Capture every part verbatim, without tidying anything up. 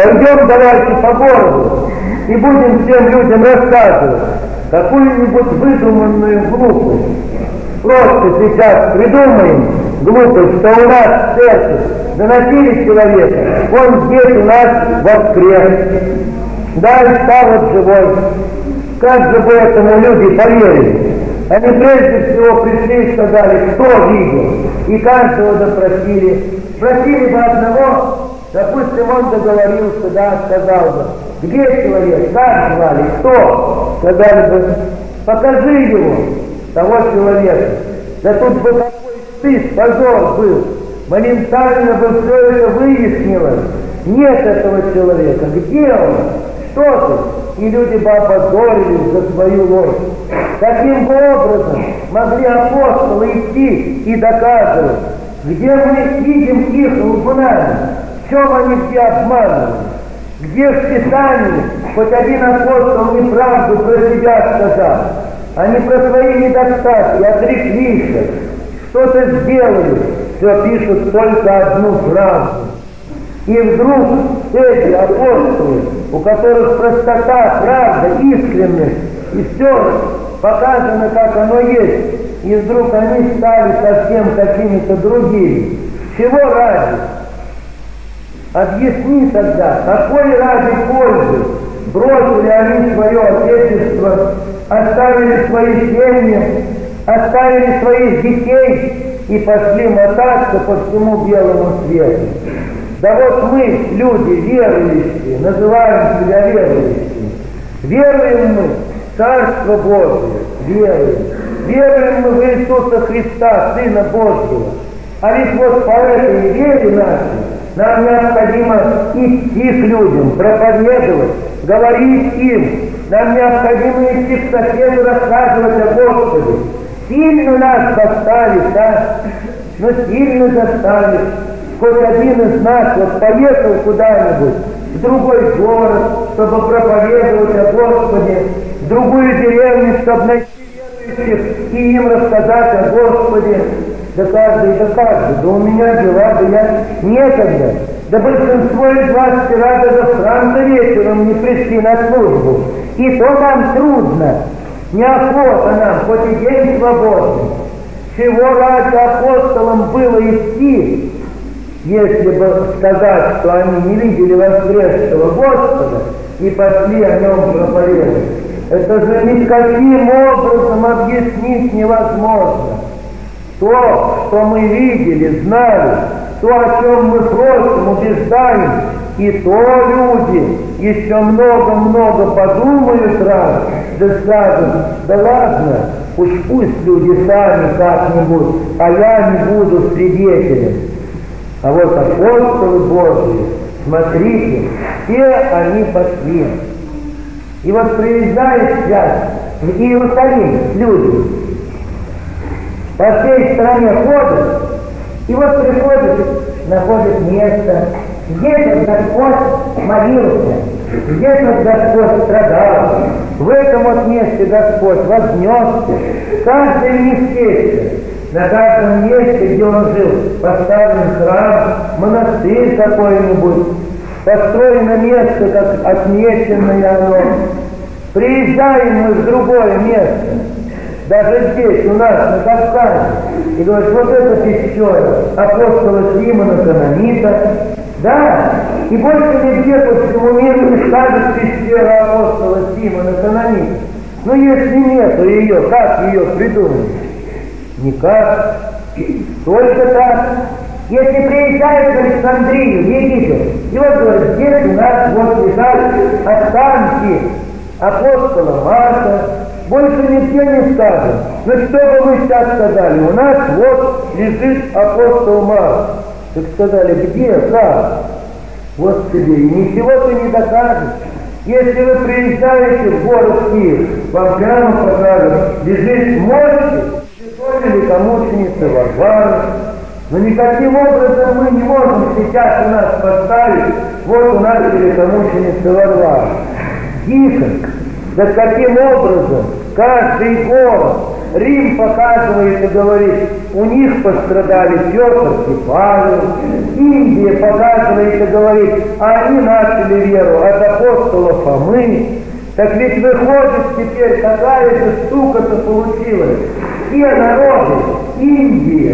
Пойдем давайте по городу и будем всем людям рассказывать какую-нибудь выдуманную глупость. Просто сейчас придумаем глупость, что у нас в церкви заносили человека, он здесь у нас воскрес, да, и стал вот живой. Как же бы этому люди поверили? Они прежде всего пришли и сказали, кто видел, и каждого допросили. Спросили бы одного, допустим, он договорился, да, сказал бы, где человек, как звали, кто? Сказали бы, покажи его, того человека. Да тут бы какой стыд, позор был. Моментально бы все это выяснилось. Нет этого человека. Где он? Что ты? И люди бы опозорились за свою ложь. Каким бы образом могли апостолы идти и доказывать, где мы видим их лгунами, в чем они все обманывают? Где в Писании хоть один апостол неправду про себя сказал? Они про свои недостатки отреклись, что-то сделали, все пишут только одну фразу. И вдруг эти апостолы, у которых простота, правда, искренность, и все показано, как оно есть, и вдруг они стали совсем какими-то другими. Чего ради? Объясни тогда, какой ради пользы бросили они свое отечество, оставили свои семьи, оставили своих детей и пошли мотаться по всему белому свету. Да вот мы, люди верующие, называем себя верующими. Веруем мы в Царство Божие, веруем. Веруем мы в Иисуса Христа, Сына Божьего. А ведь вот по этой вере нашей нам необходимо идти к людям, проповедовать, говорить им. Нам необходимо идти к соседу, рассказывать о Господе. Сильно нас заставит, да? Но сильно заставит. Хоть один из нас вот поехал куда-нибудь, в другой город, чтобы проповедовать о Господе, в другую деревню, чтобы найти верующих и им рассказать о Господе. Да каждый, да каждый, да у меня дела, да я некогда. Да большинство из вас вчера даже в храм вечером не пришли на службу. И то нам трудно, неохота нам, хоть и день свободный. Чего ради апостолам было идти, если бы сказать, что они не видели воскресшего Господа и пошли о нем проповедовать? Это же никаким образом объяснить невозможно. То, что мы видели, знали, то, о чем мы просим, убеждаем, и то люди еще много-много подумают раз, да скажут, да ладно, уж пусть люди сами как-нибудь, а я не буду свидетелем. А вот апостолы Божьи, смотрите, все они пошли. И вот приезжают сейчас в Иерусалим люди, по всей стране ходят, и вот приходят, находят место, где-то Господь молился, где-то Господь страдал, в этом вот месте Господь вознесся, каждое местечко, на каждом месте, где он жил, поставлен храм, монастырь какой-нибудь, построено место, как отмеченное оно. Приезжаем мы в другое место, даже здесь, у нас, на Кавказе, и говорят, вот это пещера апостола Симона Канонита, да, и больше нигде по всему миру не скажет пещера апостола Симона Канонита. Но если нету ее, как ее придумать? Никак, только так. Если приезжают в Александрию, в Египет, и вот говорят, здесь у нас вот лежат останки апостола Марка, больше нигде не скажем. Но что бы вы сейчас сказали? У нас вот лежит апостол Марк. Так сказали, где, как? Вот тебе, и ничего ты не докажешь. Если вы приезжаете в город Киев, вам прямо покажут, лежит мощи, великомученицы Варвары. Но никаким образом мы не можем сейчас у нас поставить, вот у нас великомученица Варвара. Дико. Да каким образом каждый город, Рим показывает и говорит, у них пострадали Петр и Павел. Индия показывает и говорит, а они начали веру от апостола Фомы. Так ведь выходит теперь, какая же штука-то получилась. Все народы, Индия,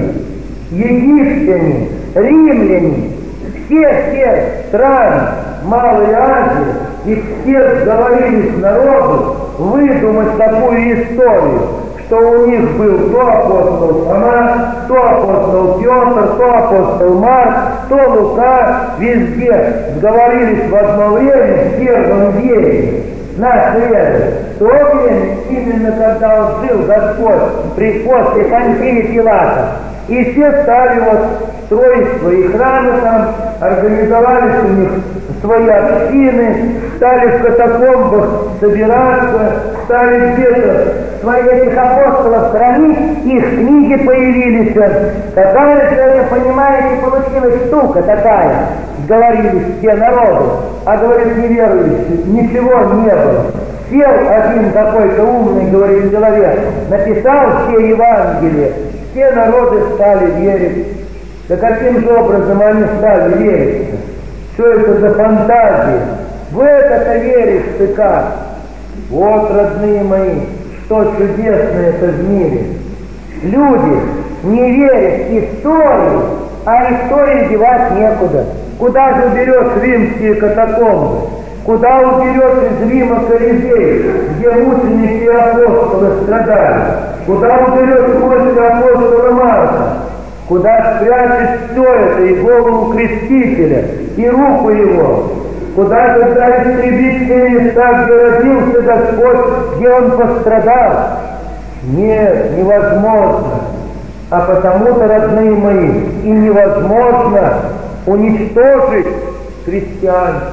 египтяне, римляне, все-все страны Малой Азии, и все сговорились народу выдумать такую историю, что у них был то апостол Фома, то апостол Петр, то апостол Марк, то Лука, везде сговорились в одно время в первом веке. Наш вера, в то время, именно когда он жил Господь, при после Понтия Пилата, и все стали вот строить свои храмы там, организовались у них свои общины, стали в катакомбах собираться, стали где-то своих этих апостолов хранить, их книги появились. Какая же это, понимаете, получилась штука такая, говорили все народы, а говорит неверующие, ничего не было. Сел один какой-то умный, говорит, человек, написал все Евангелия, все народы стали верить. Да каким же образом они стали верить? Что это за фантазия? В это-то веришь ты как? Вот, родные мои, что чудесное-то в мире. Люди не верят в историю, а истории девать некуда. Куда же уберешь римские катакомбы? Куда уберешь из Рима Колизей, где мученики и апостолы страдали? Куда уберешь кости апостола Марка? Куда спрячешь все это, и голову крестителя, и руку его? Куда тогда истребить те места, где родился Господь, где он пострадал? Нет, невозможно. А потому-то, родные мои, и невозможно уничтожить христианство.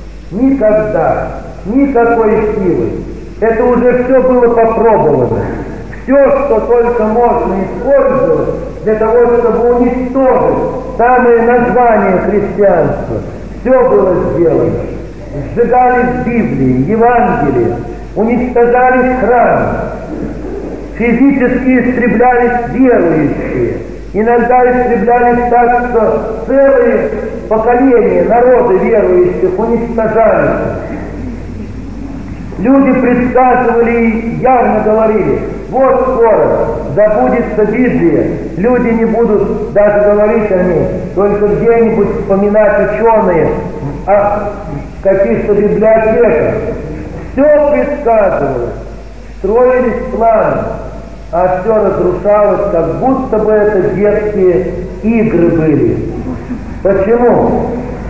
Никогда, никакой силы. Это уже все было попробовано. Все, что только можно использовать для того, чтобы уничтожить самое название христианства, все было сделано. Сжигались Библии, Евангелия, уничтожались храмы, физически истреблялись верующие. Иногда истреблялись так, что целые поколения, народы верующих уничтожались. Люди предсказывали и явно говорили, вот скоро забудется Библия, люди не будут даже говорить о ней, только где-нибудь вспоминать ученые о каких-то библиотеках. Все предсказывалось, строились планы, а все разрушалось, как будто бы это детские игры были. Почему?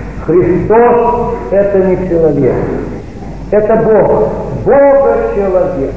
Христос – это не человек, это Бог, Бога-человек.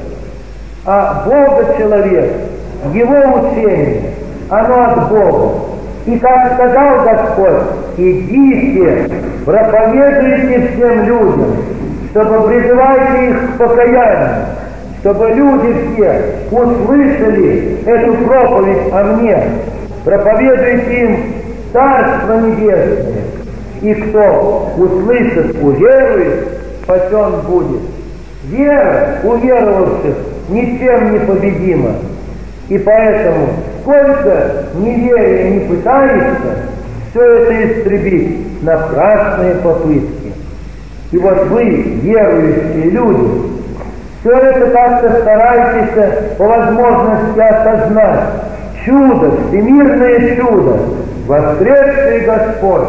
А Бога-человек, его учение, оно от Бога. И как сказал Господь, идите, проповедуйте всем людям, чтобы призывайте их к покаянию, чтобы люди все услышали эту проповедь о мне, проповедуйте им Царство Небесное, и кто услышит, уверует, спасен будет. Вера уверовавших ничем не победима, и поэтому, сколько неверия не пытаешься, все это истребить напрасные попытки. И вот вы, верующие люди, все это как-то старайтесь по возможности осознать. Чудо, всемирное чудо, воскресший Господь.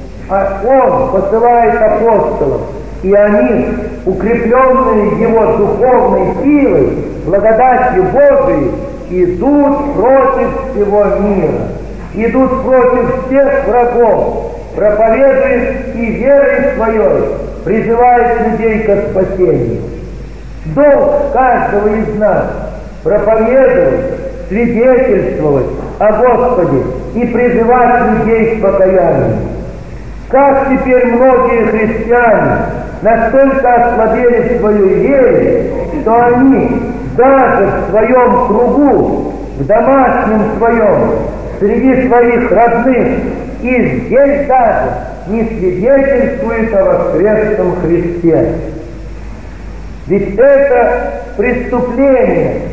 А Он посылает апостолов, и они, укрепленные Его духовной силой, благодатью Божией, идут против всего мира, идут против всех врагов, проповедуют и верой своей призывают людей к спасению. Долг каждого из нас проповедовать, свидетельствовать о Господе и призывать людей к покаянию. Как теперь многие христиане настолько ослабели в своей вере, что они даже в своем кругу, в домашнем своем, среди своих родных и здесь даже не свидетельствуют о воскресшем Христе. Ведь это преступление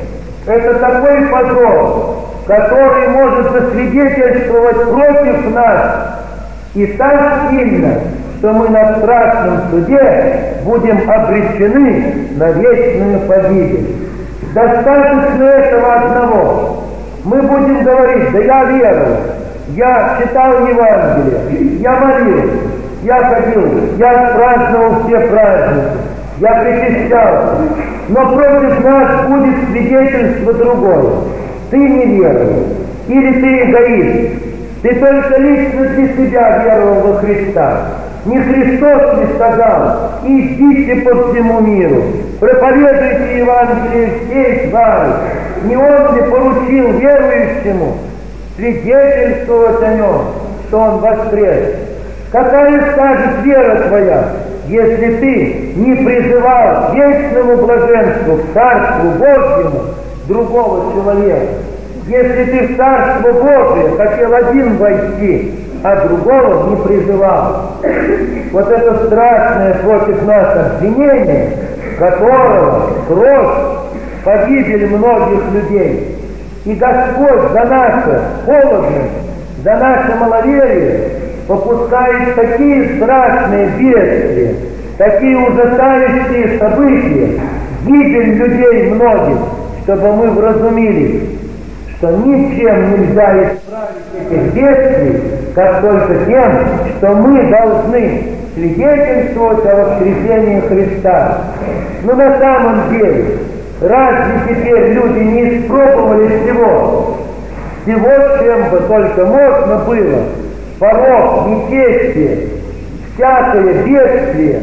Это такой позор, который может засвидетельствовать против нас и так сильно, что мы на страшном суде будем обречены на вечную погибель. Достаточно этого одного. Мы будем говорить: да я веровал, я читал Евангелие, я молился, я ходил, я праздновал все праздники, я причащался. Но против нас будет свидетельство другое. Ты не веровал, или ты эгоист, ты только лично для себя веровал во Христа. Не Христос ли сказал: идите по всему миру, проповедуйте Евангелие всей твари. Не Он ли поручил верующему свидетельствовать о Нем, что Он воскрес? Какая скажет вера твоя, если ты не призывал к вечному блаженству, к Царству Божьему другого человека? Если ты в Царство Божие хотел один войти, а другого не призывал. Вот это страшное против нас обвинение, которого кровь, погибель многих людей. И Господь за наше холодность, за наше маловерие попускает такие страшные бедствия, такие ужасающие события, гибель людей многих, чтобы мы вразумились, что ничем нельзя исправить этих бедствий, как только тем, что мы должны свидетельствовать о воскресении Христа. Но на самом деле, разве теперь люди не испробовали всего? Всего, чем бы только можно было, порок, нечестие, всякое бедствие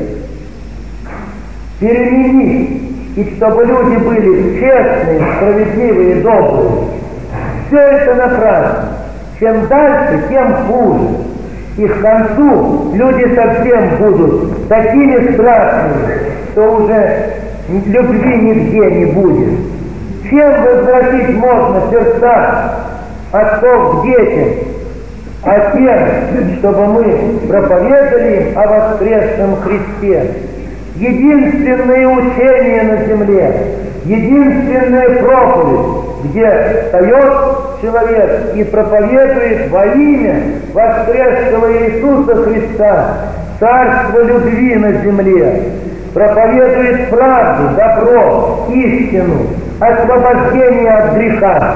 переменить, и чтобы люди были честные, справедливые и добрые. Все это напрасно. Чем дальше, тем хуже. И к концу люди совсем будут такими страшными, что уже любви нигде не будет. Чем возвратить можно сердца отцов к детям? А тем, чтобы мы проповедовали им о воскресшем Христе. Единственное учение на земле, единственная проповедь, где встает человек и проповедует во имя воскресшего Иисуса Христа царство любви на земле, проповедует правду, добро, истину, освобождение от греха.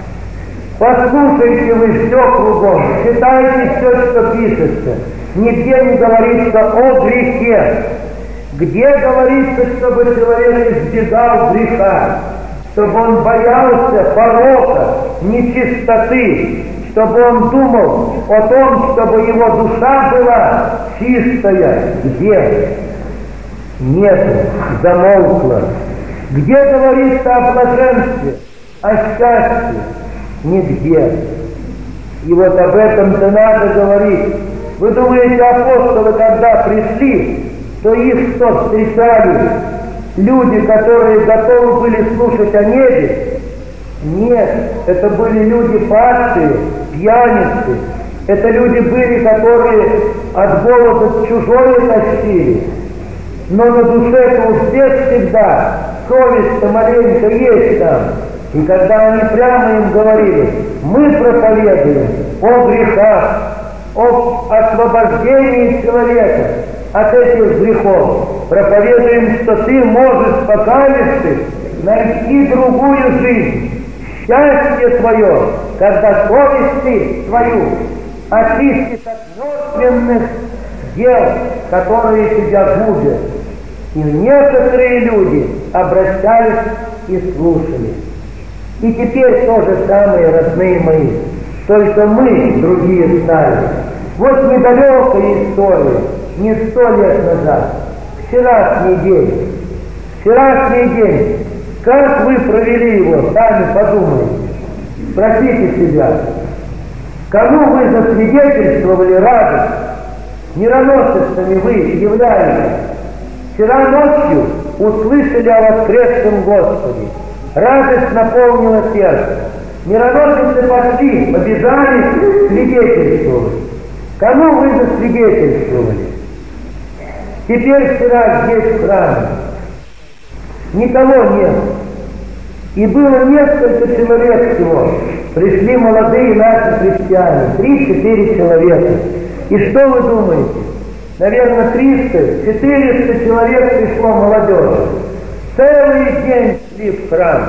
Послушайте вы все кругом, читайте все, что пишется. Нигде не говорится о грехе. Где говорится, чтобы человек избегал греха, чтобы он боялся порока, нечистоты, чтобы он думал о том, чтобы его душа была чистая. Где? Нет, замолкла. Где говорится о блаженстве, о счастье? Нигде. И вот об этом-то надо говорить. Вы думаете, апостолы, когда пришли, то их что, встречали люди, которые готовы были слушать о небе? Нет, это были люди падшие, пьяницы. Это люди были, которые от голода чужое тащили. Но на душе-то у всех всегда совесть-то маленько есть там. И когда они прямо им говорили: мы проповедуем о грехах, о освобождении человека от этих грехов, проповедуем, что ты можешь, покаявшись, найти другую жизнь, счастье твое, когда совесть ты свою очистит от мертвенных дел, которые тебя губят. И некоторые люди обращались и слушали. И теперь то же самое, родные мои, только мы другие стали. Вот недалекая история, не сто лет назад, вчерашний день. Вчерашний день. Как вы провели его, сами подумайте. Спросите себя, кому вы засвидетельствовали радость? Мироносцами вы являлись. Вчера ночью услышали о воскресшем Господе. Радость наполнила сердце. Мироносцы пошли, побежали свидетельствовать. Кому вы засвидетельствовали? Теперь вчера здесь в храме никого нет. И было несколько человек всего. Пришли молодые наши христиане, три-четыре человека. И что вы думаете? Наверное, триста-четыреста человек пришло молодежи. Целый день шли в храм.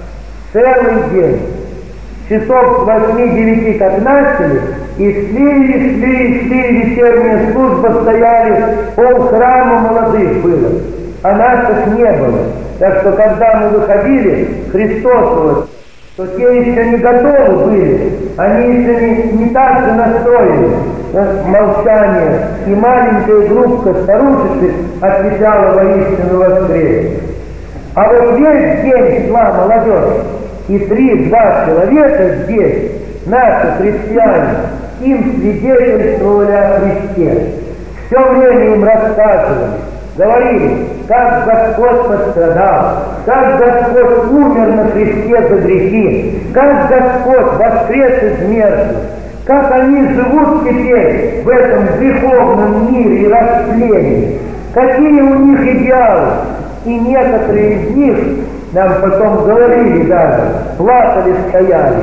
Целый день. Часов с восьми-девяти как начали, и шли, и шли, и шли, вечерняя служба стояли, пол храма молодых было, а наших не было. Так что, когда мы выходили, Христос вот, то те еще не готовы были, они еще не, не так же настроили молчание, и маленькая группка старушек отвечала воистину воскресенье. А вот весь день шла молодежь, и три-два человека здесь, наши христиане, им свидетельствовали о Христе. Все время им рассказывали, говорили, как Господь пострадал, как Господь умер на кресте за грехи, как Господь воскрес из мертвых, как они живут теперь в этом греховном мире и растлении, какие у них идеалы. И некоторые из них нам потом говорили даже, плакали, стояли.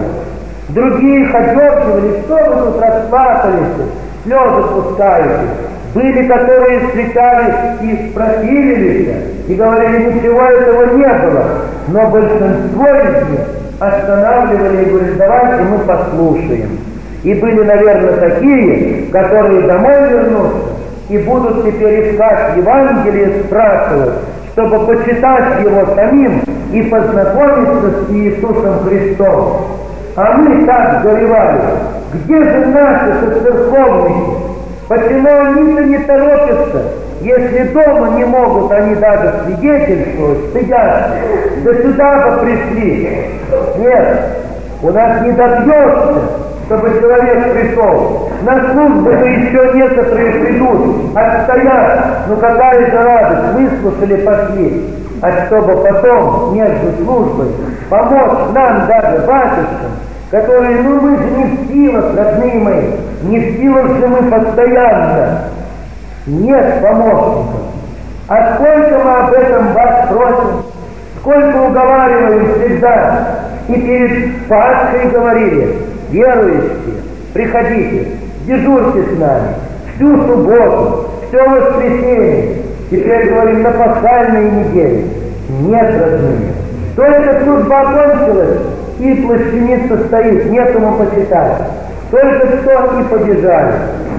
Другие их одергивали, что вы тут расплакались, слезы пускаете. Были, которые встречались и противились, и говорили, ничего этого не было. Но большинство из них останавливали и говорили, давайте мы послушаем. И были, наверное, такие, которые домой вернутся и будут теперь искать Евангелие, спрашивать, чтобы почитать его самим и познакомиться с Иисусом Христом. А мы так горевали, где же наши церковники? Почему они-то не торопятся, если дома не могут они даже свидетельствовать, стыдятся? Да сюда бы пришли. Нет, у нас не добьешься, чтобы человек пришел. На службу-то еще некоторые придут, отстоят. Ну какая же радость, выслушали, пошли. А чтобы потом между службой помочь нам даже батюшкам, которые, ну мы же не в силах, родные мои, не в силах же мы постоянно. Нет помощников. А сколько мы об этом вас просим, сколько уговариваем всегда. И перед Пасхой говорили, верующие, приходите, дежурьте с нами, всю субботу, все воскресенье. Теперь говорим на пасхальные недели. Нет, родные. Только служба окончилась, и плащаница стоит, некому почитать. Только что и побежали.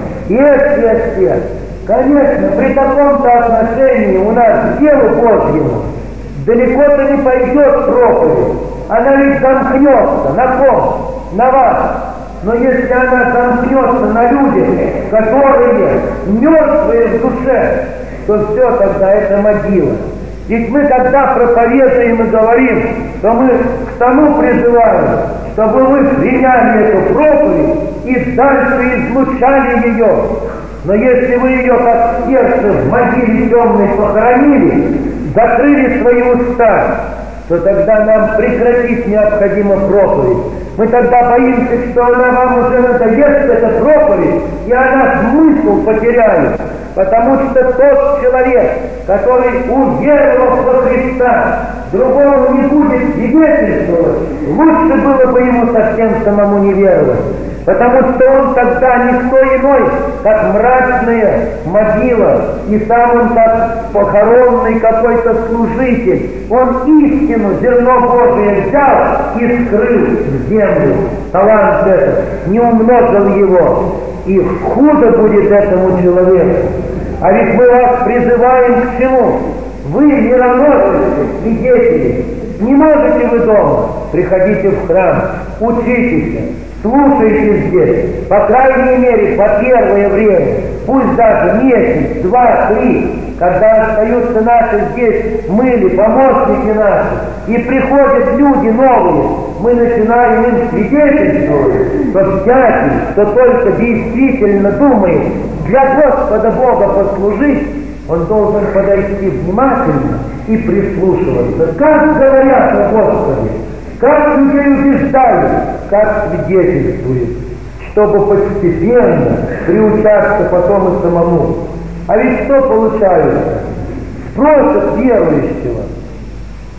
Ешь, ешь, ешь. Конечно, при таком-то отношении у нас к делу Божьему далеко-то не пойдет проповедь. Она ведь замкнется. На ком? На вас. Но если она замкнется на людях, которые мертвые в душе, то все, тогда это могила. Ведь мы, когда проповедуем и говорим, то мы к тому призываем, чтобы вы приняли эту проповедь и дальше излучали ее. Но если вы ее, как сердце в могиле темной, похоронили, закрыли свои уста, то тогда нам прекратить необходимо проповедь. Мы тогда боимся, что она вам уже надоест, эта проповедь, и она смысл потеряет. Потому что тот человек, который уверовал во Христа, другого не будет свидетельствовать, лучше было бы ему совсем самому не веровать. Потому что он тогда никто иной, как мрачная могила, и сам он как похоронный какой-то служитель. Он истину, зерно Божие взял и скрыл в землю. Талант этот, не умножил его, и худо будет этому человеку. А ведь мы вас призываем к чему? Вы, мироносцы, свидетели, не можете вы дома, приходите в храм, учитесь, слушайте здесь, по крайней мере, по первое время, пусть даже месяц, два, три, когда остаются наши здесь мыли, помощники наши, и приходят люди новые, мы начинаем им свидетельствовать, что всякий, кто только действительно думает для Господа Бога послужить, он должен подойти внимательно и прислушиваться. Как говорят о Господе, как людей убеждают, как свидетельствуют, чтобы постепенно приучаться потом и самому. А ведь что получается? Спросят верующего: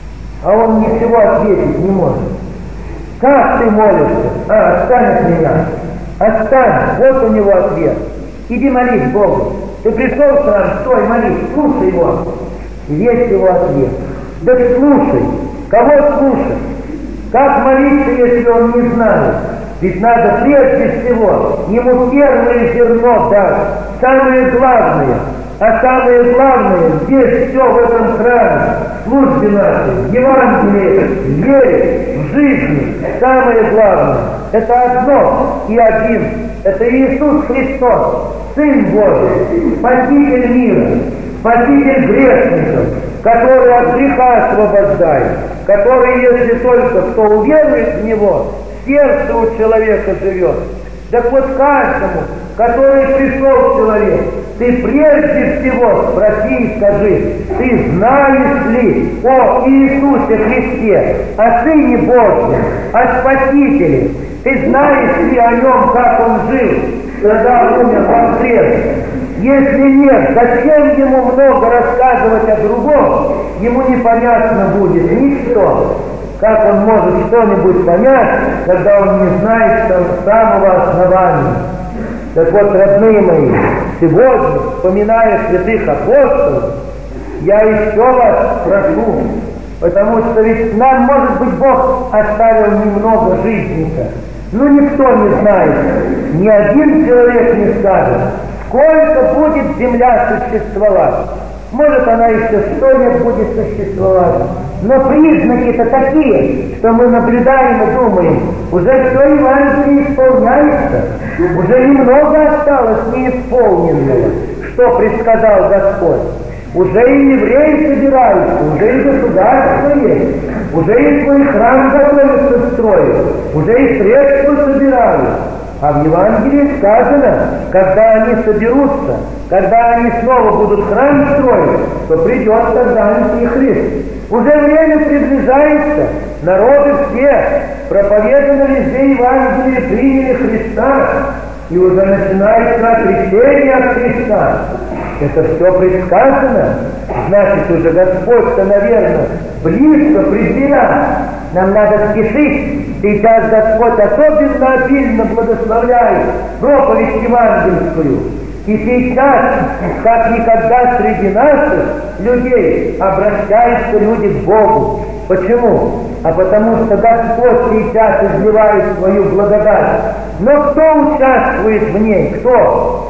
а он ничего ответить не может. Как ты молишься? А, отстань от меня. Отстань. Вот у него ответ. Иди молись Богу. Ты пришел в храм, стой, молись, слушай его. Есть его ответ. Да слушай. Кого слушать? Как молиться, если он не знает? Ведь надо прежде всего ему первое зерно дать, самое главное. А самое главное, здесь все в этом храме, в службе нашей, в Евангелии, в вере, в жизни. Самое главное, это одно и один. Это Иисус Христос, Сын Божий, Спаситель мира, Спаситель грешников, который от греха освобождает, который, если только кто уверует в Него, сердце у человека живет. Так вот каждому, который пришел в человек, ты прежде всего спроси и скажи, ты знаешь ли о Иисусе Христе, о Сыне Божьем, о Спасителе? Ты знаешь ли о Нем, как Он жил, когда умер во крест? Если нет, зачем Ему много рассказывать о другом? Ему непонятно будет ничто. Как он может что-нибудь понять, когда он не знает с самого основания? Так вот, родные мои, сегодня, вспоминая святых апостолов, я еще вас прошу, потому что ведь нам, может быть, Бог оставил немного жизника. Ну, никто не знает, ни один человек не скажет, сколько будет земля существовать. Может, она еще сто лет будет существовать. Но признаки-то такие, что мы наблюдаем и думаем, уже все Евангелие исполняется, уже немного осталось неисполненного, что предсказал Господь. Уже и евреи собираются, уже и государство есть, уже и свой храм готовится строить, уже и средства собирают. А в Евангелии сказано, когда они соберутся, когда они снова будут храм строить, то придет тогда Антихрист. Уже время приближается, народы все проповедано везде Евангелие, приняли Христа, и уже начинается отречение от Христа. Это все предсказано, значит, уже Господь-то, наверное, близко при дверях. Нам надо спешить. Сейчас Господь особенно обильно благословляет проповедь евангельскую. И сейчас, как никогда среди наших людей, обращаются люди к Богу. Почему? А потому что Господь сейчас изливает свою благодать. Но кто участвует в ней? Кто?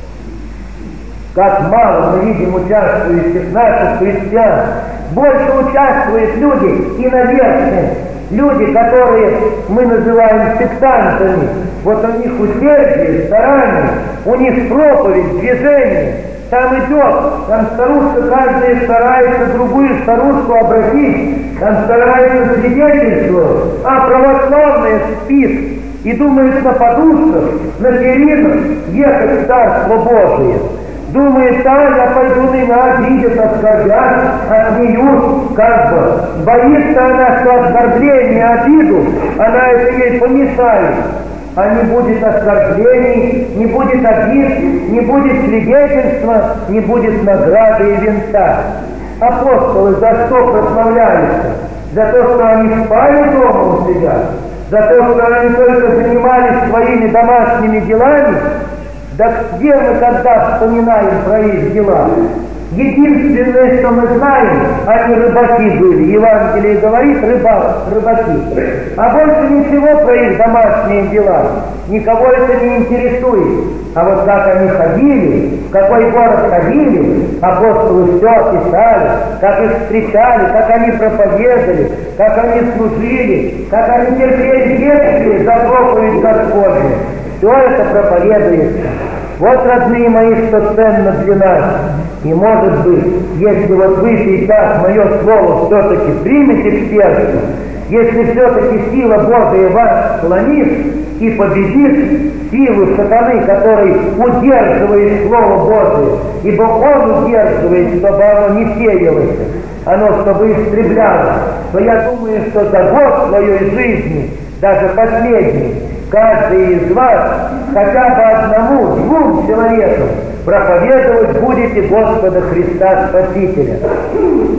Как мало мы видим участвующих наших христиан. Больше участвуют люди иноверцы, люди, которые мы называем сектантами. Вот у них усердие, старание, у них проповедь, движение. Там идет, там старушка каждая старается другую старушку обратить, там старается свидетельствовать, а православная спит и думает на подушках, на перинах ехать в Царство Божие. Думает, а я пойду, меня обидят, оскорбят, отмеют, как бы. Боится она, что оскорбление, обиду, она это ей помешает. А не будет оскорблений, не будет обид, не будет свидетельства, не будет награды и венца. Апостолы за что прославляются? За то, что они спали дома у себя? За то, что они только занимались своими домашними делами? Да где мы когда вспоминаем про их дела? Единственное, что мы знаем, они рыбаки были. Евангелие говорит, рыбак, рыбаки. А больше ничего про их домашние дела. Никого это не интересует. А вот как они ходили, в какой город ходили, апостолы все писали, как их встречали, как они проповедовали, как они служили, как они терпели бедствие за проповедь Господню. Все это проповедуется. Вот, родные мои, что ценно для нас. И может быть, если вот вы сейчас мое слово все-таки примете к сердцу, если все-таки сила Божия вас склонит и победит силу сатаны, который удерживает Слово Божие, ибо он удерживает, чтобы оно не сеялось, оно чтобы истреблялось, то я думаю, что за год своей жизни, даже последний, каждый из вас хотя бы одному, двум человекам проповедовать будете Господа Христа Спасителя.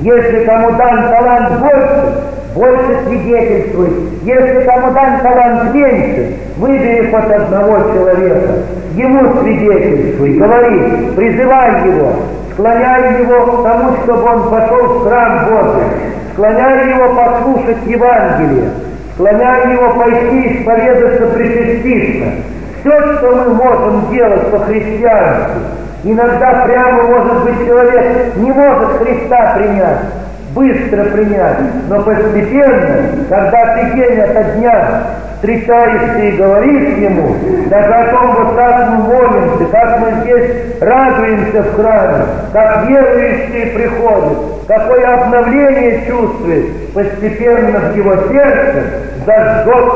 Если кому дан талант больше, больше свидетельствуй. Если кому дан талант меньше, выбери хоть одного человека. Ему свидетельствуй, говори, призывай его, склоняй его к тому, чтобы он пошел в храм Божий, склоняй его послушать Евангелие, склоняй его пойти исповедаться причаститься. Все, что мы можем делать по-христиански. Иногда прямо, может быть, человек не может Христа принять, быстро принять, но постепенно, когда ты день ото дня встречаешься и говоришь ему, даже о том, вот как мы молимся, как мы здесь радуемся в храме, как верующие приходят, какое обновление чувствует, постепенно в его сердце зажжет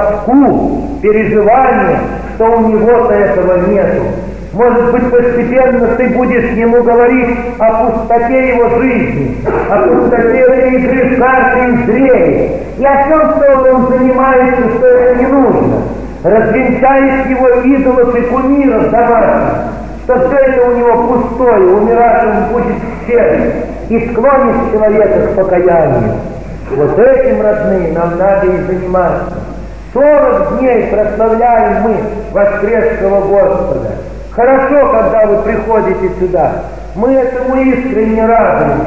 тоску, переживание, что у него-то этого нету. Может быть, постепенно ты будешь ему говорить о пустоте его жизни, о пустоте этой игры в карты и зрения, и о том, что он занимается, что это не нужно. Развенчаешь его идолов и кумиров домашних, что все это у него пустое, умирать он будет всем, и склонишь человека к покаянию. Вот этим, родные, нам надо и заниматься. Сорок дней прославляем мы воскресшего Господа. Хорошо, когда вы приходите сюда, мы этому искренне радуемся.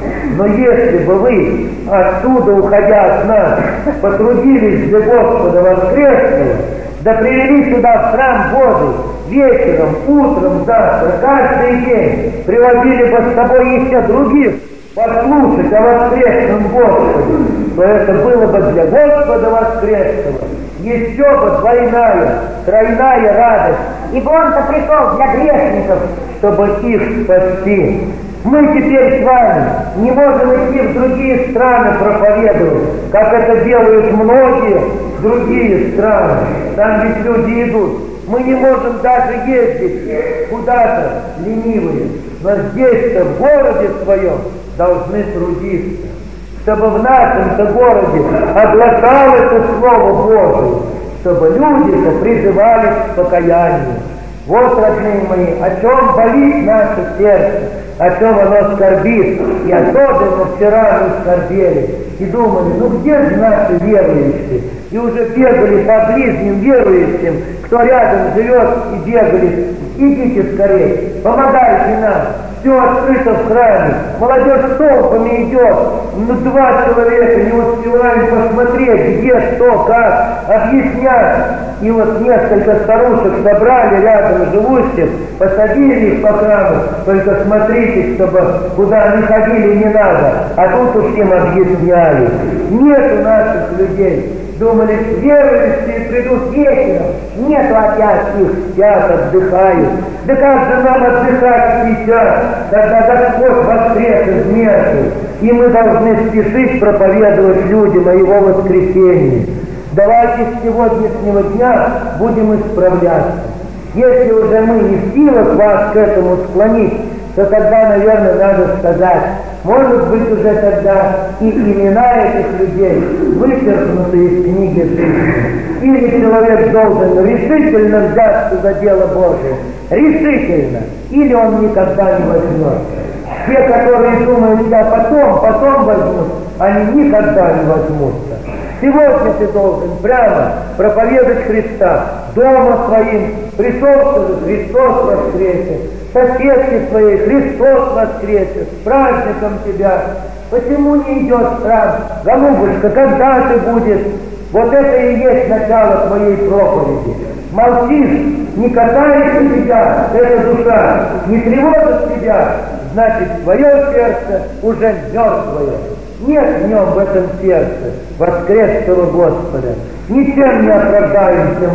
Но если бы вы, отсюда уходя от нас, потрудились для Господа воскресшего, да привели сюда в храм Божий вечером, утром, завтра, каждый день, приводили бы с собой еще других, послушать о воскресном Господе, то это было бы для Господа воскресшего еще бы двойная, тройная радость. Ибо Он-то пришел для грешников, чтобы их спасти. Мы теперь с вами не можем идти в другие страны проповедовать, как это делают многие другие страны. Там ведь люди идут. Мы не можем даже ездить куда-то ленивые. Но здесь-то, в городе своем, должны трудиться, чтобы в нашем-то городе оглашал это Слово Божие, чтобы люди-то призывались к покаянию. Вот, родные мои, о чем болит наше сердце, о чем оно скорбит. И особенно вчера мы скорбели и думали, ну где же наши верующие? И уже бегали по ближним верующим, кто рядом живет, и бегали. Идите скорее, помогайте нам. Все открыто в храме, молодежь толпами идет, ну два человека не успеваем посмотреть, где, что, как, объяснять. И вот несколько старушек собрали рядом живущих, посадили их по храму, только смотрите, чтобы куда не ходили не надо, а тут уж им объясняли. Нет у наших людей. Думали, верующие придут вечером, нету опять их, спят, отдыхают. Да как же нам отдыхать сейчас, когда Господь воскрес из мертвых, и мы должны спешить проповедовать людям о Его воскресении. Давайте с сегодняшнего дня будем исправляться. Если уже мы не в силах вас к этому склонить, то тогда, наверное, надо сказать, может быть, уже тогда и имена этих людей вычеркнуты из книги жизни. Или человек должен решительно взяться за дело Божие, решительно, или он никогда не возьмет. Те, которые думают, я потом, потом возьмут, они никогда не возьмутся. Сегодня ты должен прямо проповедовать Христа дома своим. Пришел, что Христос воскресе, соседке своей Христос воскресе, с праздником тебя. Почему не идешь в храм? Голубушка, когда ты будешь? Вот это и есть начало твоей проповеди. Молчишь, не касается тебя эта душа, не тревожит тебя, значит, твое сердце уже мертвое. Нет в нем, в этом сердце, воскресшего Господа. Ничем не оправдаемся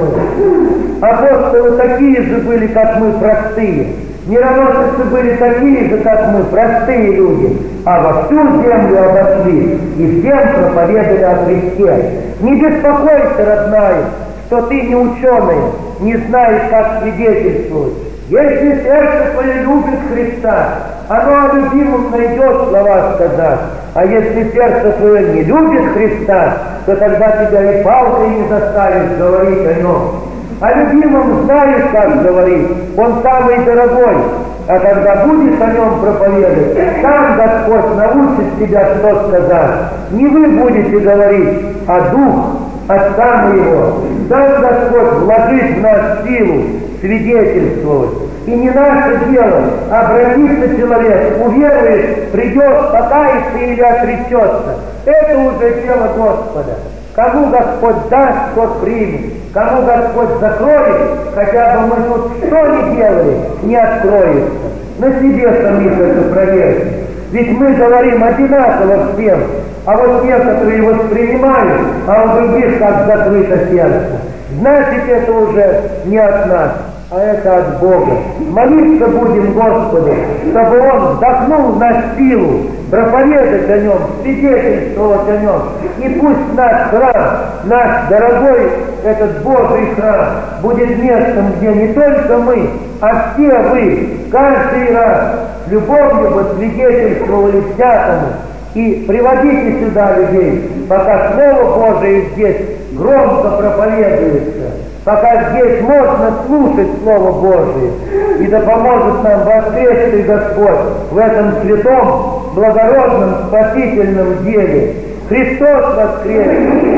мы. Апостолы такие же были, как мы, простые. Мироносцы были такие же, как мы, простые люди. А во всю землю обошли и всем проповедовали о Христе. Не беспокойся, родная, что ты не ученая, не знаешь, как свидетельствовать. Если сердце твое любит Христа, оно о любимом найдет слова сказать. А если сердце твое не любит Христа, то тогда тебя и палкой не заставишь говорить о нем. О любимом знаешь, как говорить, он самый дорогой. А когда будешь о нем проповедовать, сам Господь научит тебя, что сказать. Не вы будете говорить, а Дух Отца Моего. Сам Господь вложит в нас силу свидетельствовать. И не наше дело обратиться человек, уверует, придет, покается или отречется. Это уже дело Господа. Кому Господь даст, тот примет. Кому Господь закроет, хотя бы мы тут что ни делали, не откроется. На себе самих это проверьте. Ведь мы говорим одинаково всем, а вот некоторые воспринимают, а у других как закрыто сердце. Значит, это уже не от нас, а это от Бога. Молиться будем Господу, чтобы Он вдохнул в нас силу, проповедовать о Нем, свидетельствовать о Нем. И пусть наш храм, наш дорогой этот Божий храм, будет местом, где не только мы, а все вы, каждый раз, с любовью бы свидетельствовали всякому. И приводите сюда людей, пока Слово Божие здесь громко проповедуется, пока здесь можно слушать Слово Божие. И да поможет нам воскресший Господь в этом святом, благородном, спасительном деле. Христос воскрес!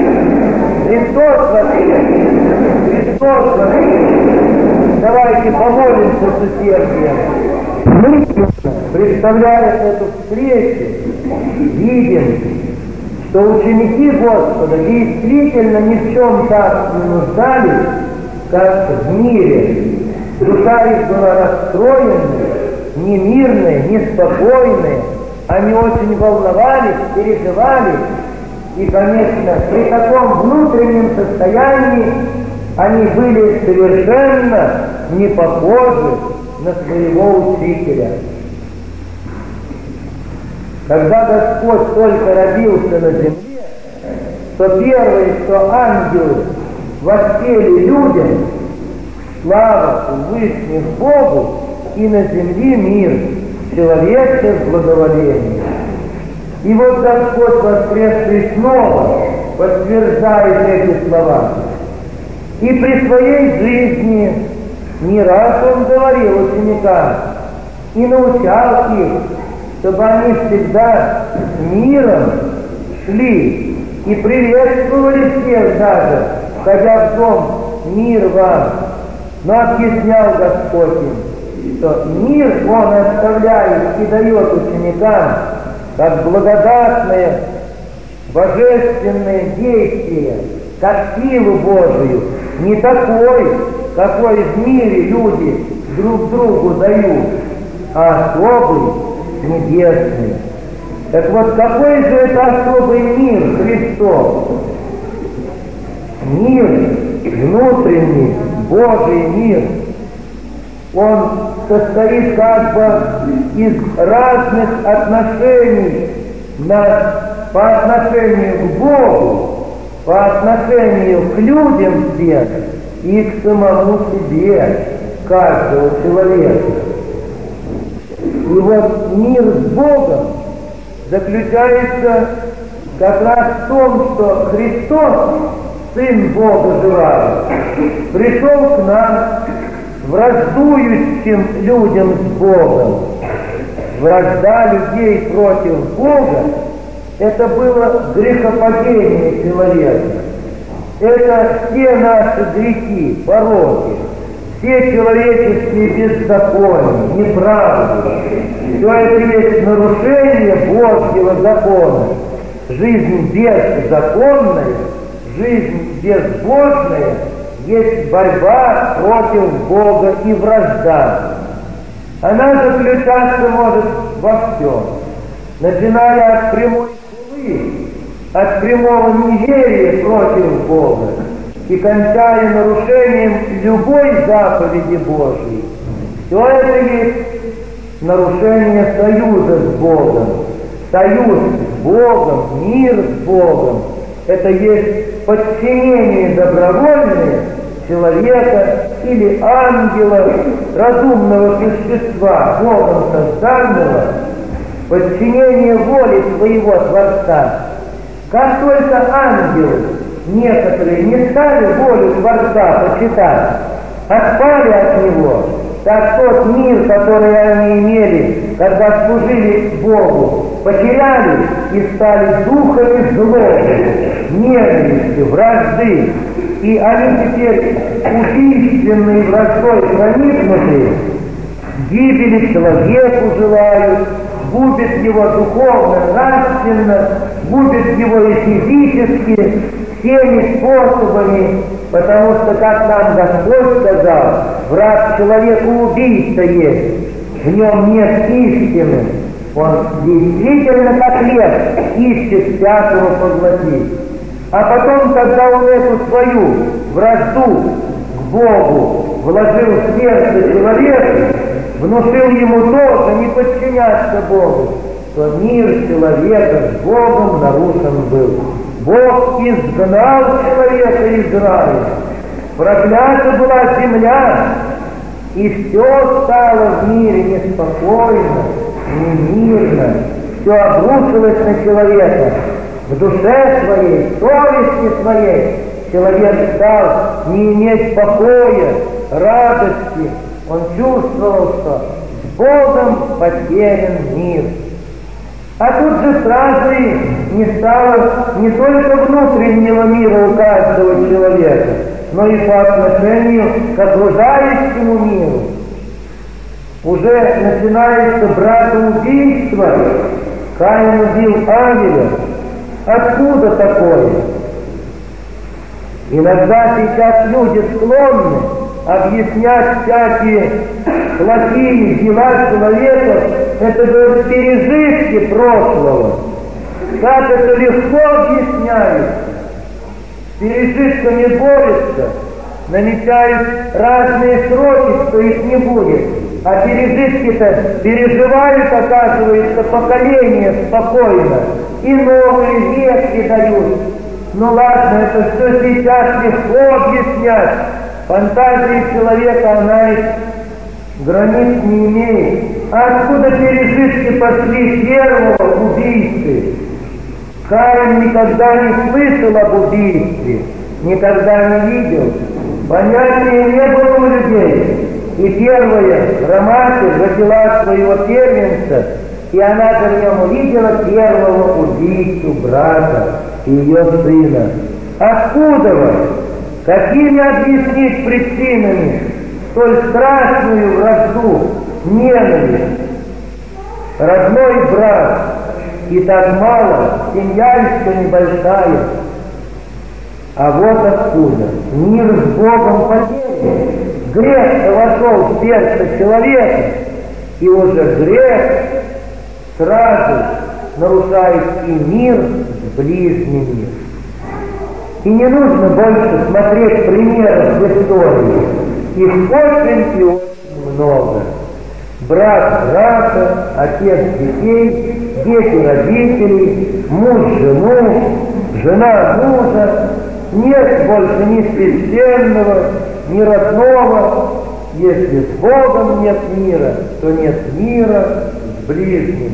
Христос воскрес! Христос воскрес! Давайте помолимся с усердием. Мы, представляя эту встречу, видим, что ученики Господа действительно ни в чем так не нуждались, как в мире. Душа их была расстроенная, немирная, неспокойная. Они очень волновались, переживали. И, конечно, при таком внутреннем состоянии они были совершенно не похожи на своего учителя. Когда Господь только родился на земле, то первое, что ангелы воспели людям, слава Всевышних Богу, и на земле мир, человече с благоволением. И вот Господь воскресший снова подтверждает эти слова. И при своей жизни не раз Он говорил ученикам и научал их, чтобы они всегда миром шли и приветствовали всех даже, входя в дом, мир вам. Но объяснял Господь им, что мир Он оставляет и дает ученикам, как благодатное, божественное действие, как силу Божию, не такой, какой в мире люди друг другу дают, а особый, небесный. Так вот, какой же это особый мир Христов? Мир внутренний, Божий мир. Он состоит как бы из разных отношений на, по отношению к Богу, по отношению к людям всех и к самому себе, каждого человека. И вот мир с Богом заключается как раз в том, что Христос, Сын Бога живого, пришел к нам, враждующим людям с Богом. Вражда людей против Бога — это было грехопадение человека. Это все наши грехи, пороки, все человеческие беззакония, неправды. Все это есть нарушение Божьего закона. Жизнь беззаконная, жизнь безбожная есть борьба против Бога и вражда. Она заключаться может во всем, начиная от прямой хулы, от прямого неверия против Бога и кончая нарушением любой заповеди Божьей. Все это есть нарушение союза с Богом. Союз с Богом, мир с Богом — это есть подчинение добровольное человека или ангела, разумного существа, Богом созданного, подчинение воле своего Творца. Как только ангелы некоторые не стали волю Творца почитать, отпали от Него, так тот мир, который они имели, когда служили Богу, потеряли и стали духами злобы, ненависти, вражды. И они теперь убийственной враждой проникнутые, гибели человеку желают, губит его духовно, нравственно, губит его и физически, всеми способами, потому что, как нам Господь сказал, враг человека убийца есть, в нем нет истины, он действительно как лев ищет всякого поглотить. А потом, когда он эту свою вражду к Богу вложил в сердце человека, внушил ему тоже не подчиняться Богу, то мир человека с Богом нарушен был. Бог изгнал человека из рая, проклята была земля, и все стало в мире неспокойно, немирно, все обрушилось на человека. В душе своей, совести своей человек стал не иметь покоя, радости. Он чувствовал, что с Богом потерян мир. А тут же сразу и не стало не только внутреннего мира у каждого человека, но и по отношению к окружающему миру. Уже начинается братоубийство. Каин убил Авеля. Откуда такое? Иногда сейчас люди склонны объяснять всякие плохие дела человека, это говорят пережитки прошлого. Как это легко объясняют. С пережитками борются, намечают разные сроки, что их не будет. А пережитки-то переживают, оказывается, поколение спокойно. И новые ветки дают. Ну ладно, это все сейчас легко объяснять. Фантазия человека, она и границ не имеет. А откуда пережитки пошли первого убийцы? Каин никогда не слышал об убийстве, никогда не видел. Понятия не было у людей. И первая Раматель родила своего первенца, и она в нем увидела первого убийцу брата, ее сына. Откуда вы? Какими объяснить причинами столь страшную вражду, ненависть? Родной брат, и так мало, семья еще небольшая. А вот откуда мир с Богом потерян. Грех вошел в сердце человека, и уже грех сразу нарушает и мир с ближними. И не нужно больше смотреть примеров в истории. Их очень и очень много. Брат брата, отец детей, дети родителей, муж жену, жена мужа. Нет больше ни священного, ни родного. Если с Богом нет мира, то нет мира с ближним.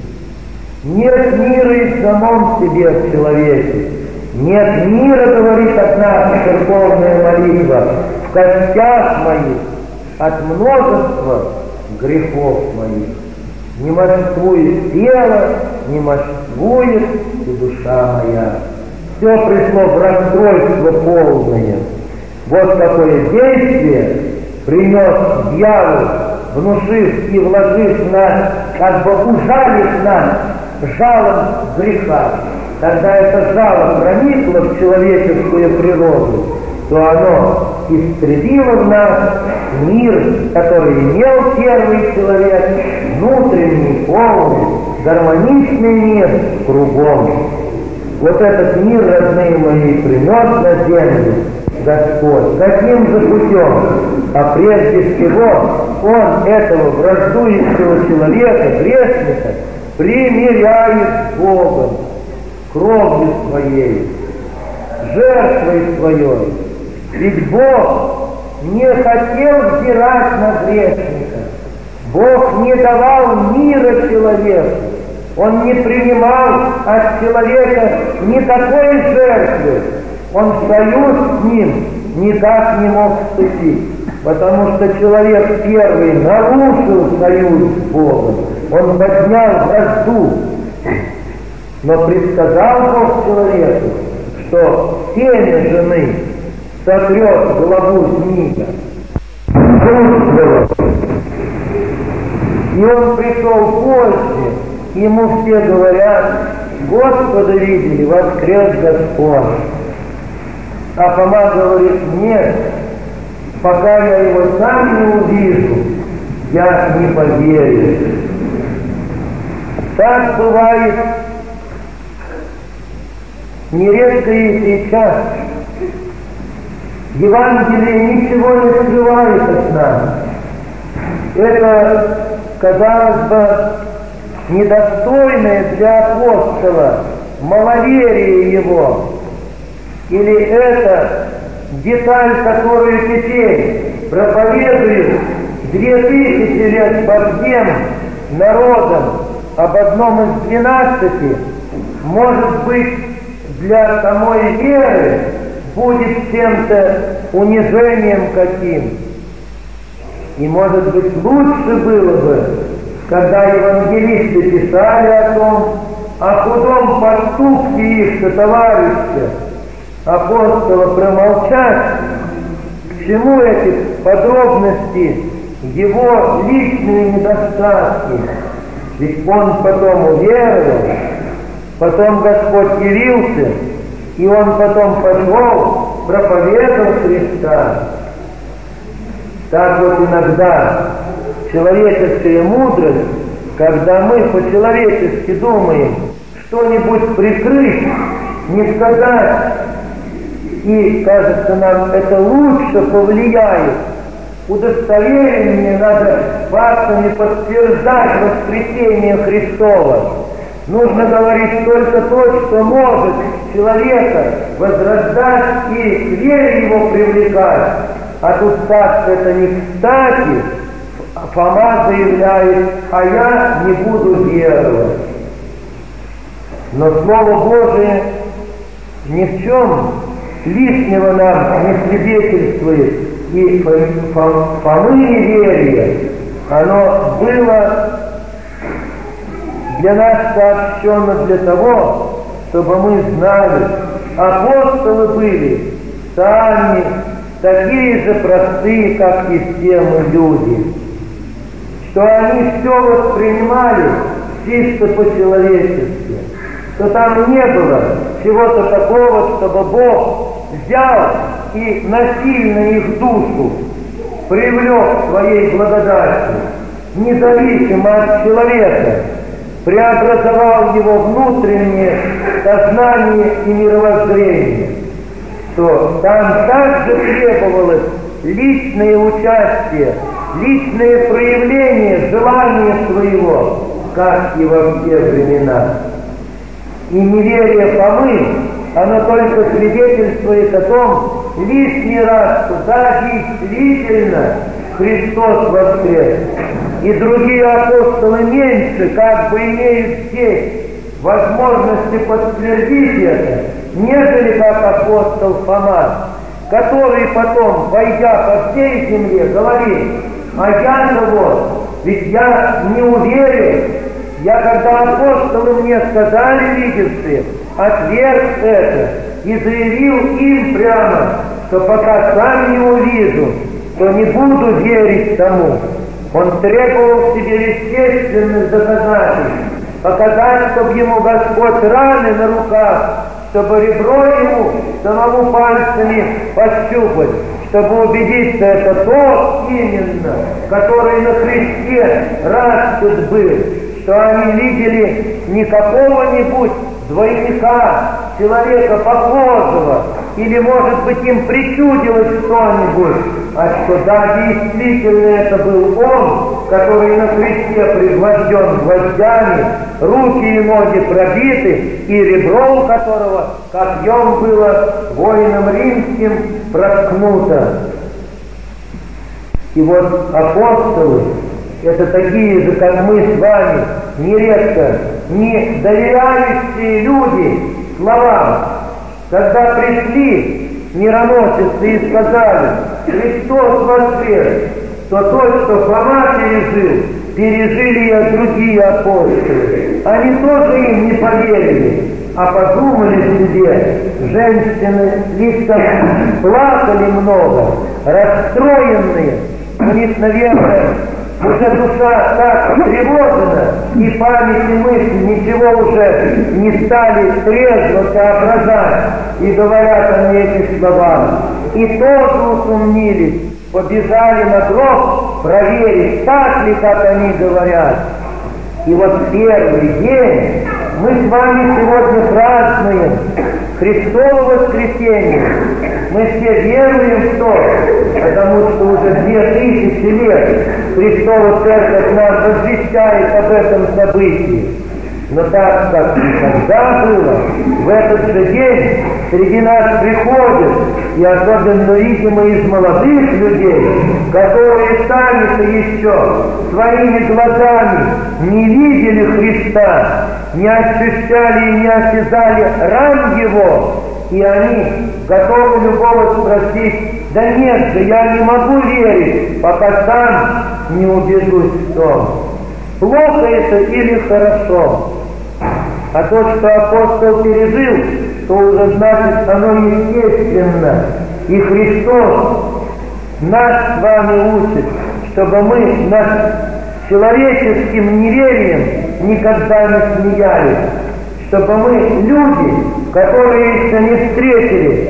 Нет мира и в самом себе в человеке. Нет мира, говорит одна церковная молитва, в костях моих от множества грехов моих. Не мощствует тело, не мощствует и душа моя. Все пришло в расстройство полное. Вот такое действие принес дьявол, внушив и вложив в нас, как бы ужалив нас жалом греха. Когда это жало проникло в человеческую природу, то оно истребило в нас мир, который имел первый человек, внутренний, полный, гармоничный мир кругом. Вот этот мир, родные мои, принес на землю Господь. Каким же путем? А прежде всего, Он этого враждующего человека, грешника, примиряет с Богом кровью своей, жертвой своей. Ведь Бог не хотел взирать на грешника. Бог не давал мира человеку. Он не принимал от человека никакой жертвы. он в союз с ним никак не мог вступить, потому что человек первый нарушил союз с Богом, он поднял вражду. Но предсказал Бог человеку, что семя жены сотрет главу змея. И он пришел позже, ему все говорят: Господа видели, воскрес Господь. А Фома говорит: нет, пока я его сам не увижу, я не поверю. Так бывает нередко и сейчас. Евангелие ничего не скрывает от нас. Это, казалось бы, недостойное для апостола маловерие его. Или это деталь, которую теперь проповедуют две тысячи лет по всем народам об одном из двенадцати, может быть, для самой веры будет чем-то унижением каким. И, может быть, лучше было бы, когда евангелисты писали о том, о худом поступке их сотоварища, апостола, промолчать, к чему эти подробности, его личные недостатки. Ведь он потом уверовал, потом Господь явился, и он потом пошел, проповедовал Христа. Так вот иногда человеческая мудрость, когда мы по-человечески думаем что-нибудь прикрыть, не сказать, и, кажется нам, это лучше повлияет, удостоверение надо фактами подтверждать воскресение Христова. Нужно говорить только то, что может человека возрождать и к вере его привлекать. А тут так это не кстати. Фома заявляет: а я не буду веровать. Но Слово Божие ни в чем лишнего нам не свидетельствует. И Фомы неверие, оно было для нас сообщено для того, чтобы мы знали, апостолы были сами такие же простые, как и все мы люди, что они все воспринимали чисто по-человечески, что там не было чего-то такого, чтобы Бог взял и насильно их душу привлек своей благодатью, независимо от человека, преобразовал его внутреннее сознание и мировоззрение, что там также требовалось личное участие, личное проявление желания своего, как и во все времена. И неверие Фомы, оно только свидетельствует о том, лишний раз, что да, действительно Христос воскрес. И другие апостолы меньше, как бы имеют здесь возможности подтвердить это, нежели как апостол Фома, который потом, пойдя по всей земле, говорит: а я-то вот, ведь я не уверен, я когда апостолы мне сказали, видевшие, отверг это и заявил им прямо, что пока сам не увижу, то не буду верить тому. Он требовал себе естественных доказательств, показать, чтобы ему Господь раны на руках, чтобы ребро ему самому пальцами пощупать, чтобы убедиться, это то именно, который на кресте распят был, что они видели не какого-нибудь двойника, человека похожего, или, может быть, им причудилось что-нибудь, а что да, действительно это был он, который на кресте пригвожден гвоздями, руки и ноги пробиты, и ребро у которого копьем было воином римским проткнуто. И вот апостолы, это такие же, как мы с вами, нередко не доверяющие люди словам, когда пришли мироносицы и сказали: «Христос воскрес», то тот, что Фома пережил, пережили и другие апостолы. Они тоже им не поверили, а подумали себе: женщины слишком плакали много, расстроенные, у них, наверное, уже душа так тревожена, и память и мысль ничего уже не стали трезво соображать, и говорят они эти слова. И тоже усомнились, побежали на гроб проверить, так ли, как они говорят. И вот первый день мы с вами сегодня празднуем Христово воскресенье. Мы все веруем в то, потому что уже две тысячи лет Христова Церковь нам возвещает об этом событии. Но так, как никогда было, в этот же день среди нас приходят, и особенно, видимо, из молодых людей, которые сами-то еще своими глазами не видели Христа, не ощущали и не осязали ран Его, и они готовы любого спросить: «Да нет же, я не могу верить, пока сам не убежусь в том». Плохо это или хорошо? А то, что апостол пережил, то уже значит оно естественно. И Христос нас с вами учит, чтобы мы над человеческим неверием никогда не смеялись, чтобы мы, люди, которые еще не встретились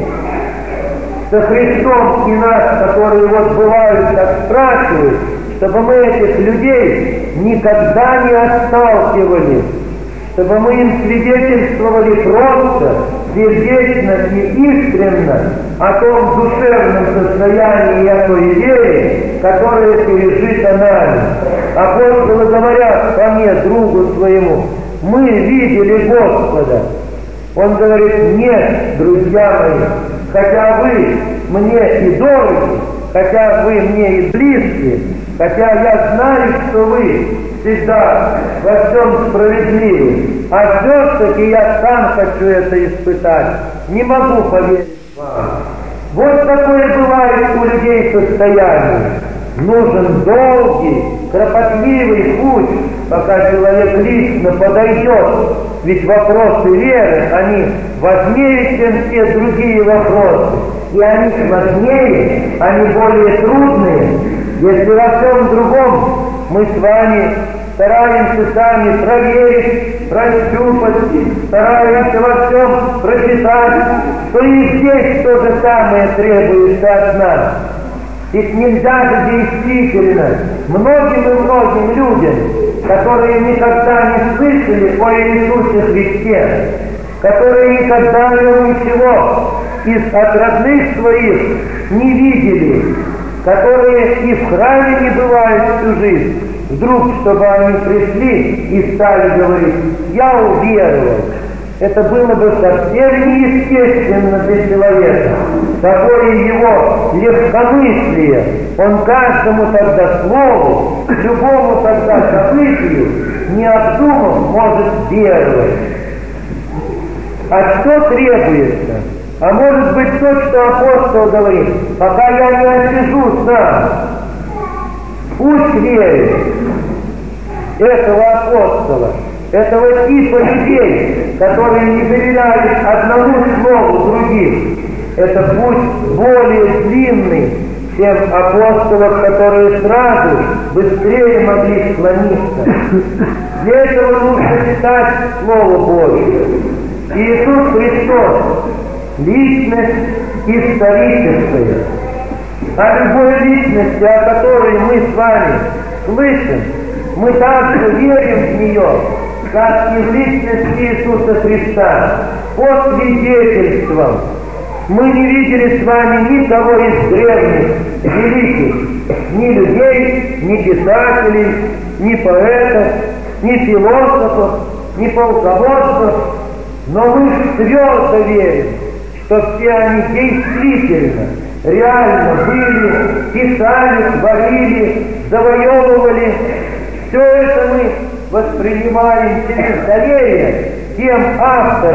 со Христом, и нас, которые вот бывают, так спрашивают, чтобы мы этих людей никогда не отталкивали, чтобы мы им свидетельствовали просто, сердечно и искренно о том душевном состоянии и о той вере, которая пережита нами. Апостолы говорят ко мне, другу своему: «Мы видели Господа». Он говорит: «Нет, друзья мои, хотя вы мне и дороги, хотя вы мне и близки, хотя я знаю, что вы всегда во всем справедливы, а все-таки я сам хочу это испытать, не могу поверить вам». Вот такое бывает у людей состояние. Нужен долгий, кропотливый путь, пока человек лично подойдет. Ведь вопросы веры, они важнее, чем все другие вопросы. И они важнее, они более трудные. Если во всем другом мы с вами стараемся сами проверить, прощупать, стараемся во всем прочитать, то и здесь то же самое требуется от нас. Ведь нельзя же действительно многим и многим людям, которые никогда не слышали о Иисусе Христе, которые никогда ничего из от родных своих не видели, которые и в храме не бывают всю жизнь, вдруг, чтобы они пришли и стали говорить: «Я уверовал». Это было бы совсем неестественно для человека. Такое его легкомыслие, он каждому тогда слову, любому тогда событию, не обдумав, может веровать. А что требуется? А может быть то, что апостол говорит: пока я не осижу сам, пусть верит этого апостола, этого типа людей, которые не доверяют одному слову другим. Это путь более длинный, чем апостолов, которые сразу быстрее могли склониться. Для этого нужно читать Слово Божье. Иисус Христос — личность историческая. О любой личности, о которой мы с вами слышим, мы также верим в нее, как и в личность Иисуса Христа, по свидетельствам. Мы не видели с вами никого из древних, великих, ни людей, ни писателей, ни поэтов, ни философов, ни полководцев, но мы твердо верим, что все они действительно, реально были, писали, творили, завоевывали. Все это мы воспринимаем через доверие тем авторам,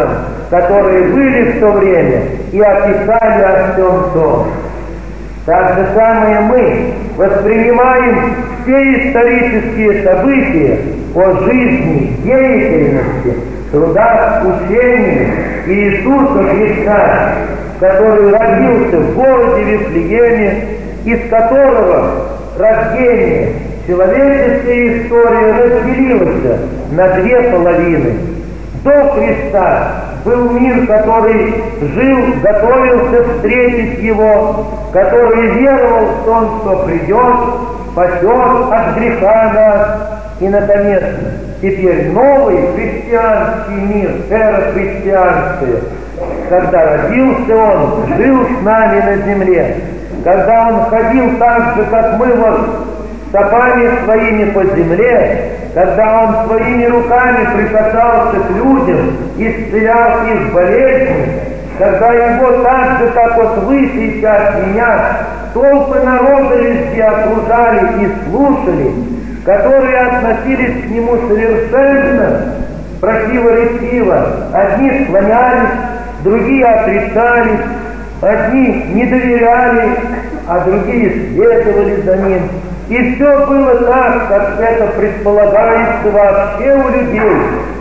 которые были в то время и описали о всем том. Так же самое мы воспринимаем все исторические события о жизни, деятельности, трудах, учении Иисуса Христа, который родился в городе Вифлееме, из которого рождение человеческой истории разделилось на две половины. До Христа был мир, который жил, готовился встретить Его, который веровал в том, что придет, спасет от греха нас. И, наконец, теперь новый христианский мир, эра христианская, когда родился Он, жил с нами на земле, когда Он ходил так же, как мы, вот, стопами своими по земле, когда Он своими руками прикасался к людям, исцелял их болезни, когда Его так же, как вот вы сейчас меня, толпы народа везде окружали и слушали, которые относились к Нему совершенно противоречиво. Одни склонялись, другие отрицались, одни не доверяли, а другие следовали за Ним. И все было так, как это предполагается вообще у людей.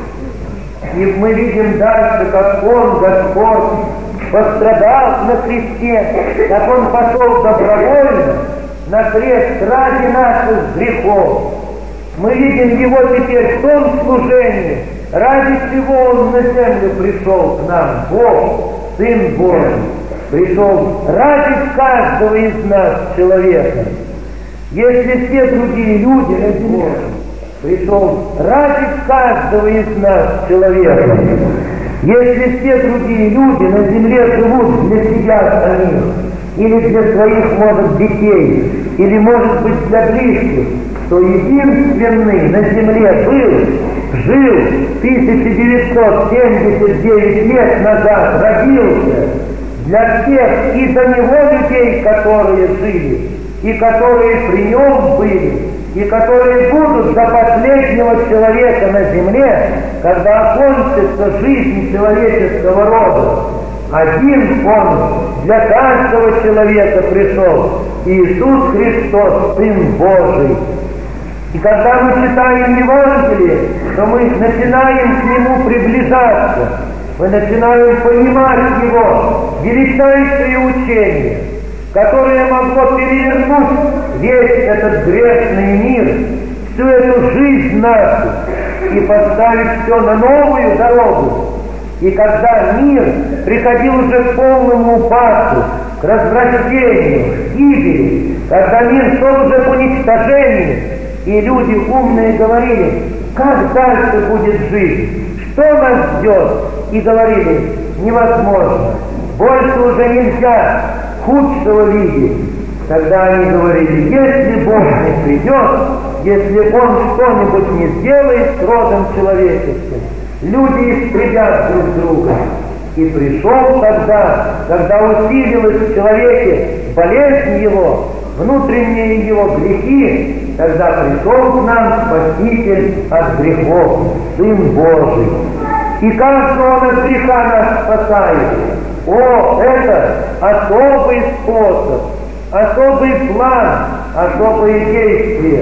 И мы видим дальше, как Он, Господь, пострадал на кресте, как Он пошел добровольно на крест ради наших грехов. Мы видим Его теперь в том служении, ради чего Он на землю пришел к нам, Бог, Сын Божий, пришел ради каждого из нас человека. Если все другие люди на земле, пришел ради каждого из нас человека. Если все другие люди на земле живут для себя самих, или для своих, может, детей, или, может быть, для близких, то единственный на земле был, жил тысяча девятьсот семьдесят девять лет назад, родился для всех и за него людей, которые жили, и которые при нем были, и которые будут до последнего человека на земле, когда окончится жизнь человеческого рода. Один Он для каждого человека пришел, Иисус Христос, Сын Божий. И когда мы читаем Евангелие, то мы начинаем к Нему приближаться, мы начинаем понимать Его величайшее учение, которое могло перевернуть весь этот грешный мир, всю эту жизнь нашу, и поставить все на новую дорогу. И когда мир приходил уже к полному упадку, к развращению, к гибели, когда мир шел уже к уничтожению, и люди умные говорили, как дальше будет жизнь, что нас ждет, и говорили, невозможно, больше уже нельзя худшего видеть. Тогда они говорили, если Бог не придет, если Он что-нибудь не сделает с родом человеческим, люди истребят друг друга. И пришел тогда, когда усилилась в человеке болезнь его, внутренние его грехи, тогда пришел к нам Спаситель от грехов, Сын Божий. И как же Он от греха нас спасает? О, это особый способ, особый план, особое действие.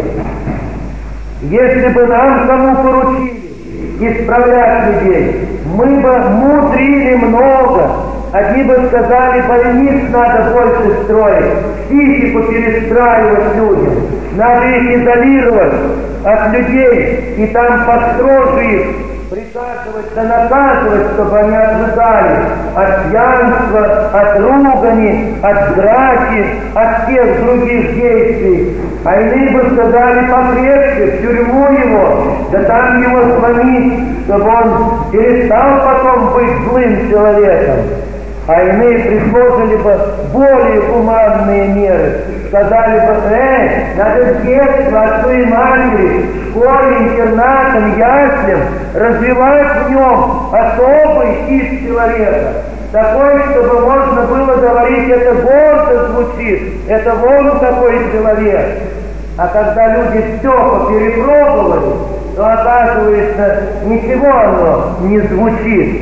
Если бы нам кому поручили исправлять людей, мы бы мудрили много. Одни бы сказали, больниц надо больше строить, психику перестраивать людям, надо их изолировать от людей и там построже их приказывать, да наказывать, чтобы они отвыкали от пьянства, от ругани, от драки, от всех других действий. А иные бы сказали покрепче, в тюрьму его, да там его сломить, чтобы он перестал потом быть злым человеком. А иные предложили бы более гуманные меры. Сказали бы, э, надо с детства отцу и матери, школе, интернатам, яслям развивать в нем особый тип человека. Такой, чтобы можно было говорить, это гордо звучит, это вон такой человек. А когда люди все перепробовали, то оказывается, ничего оно не звучит.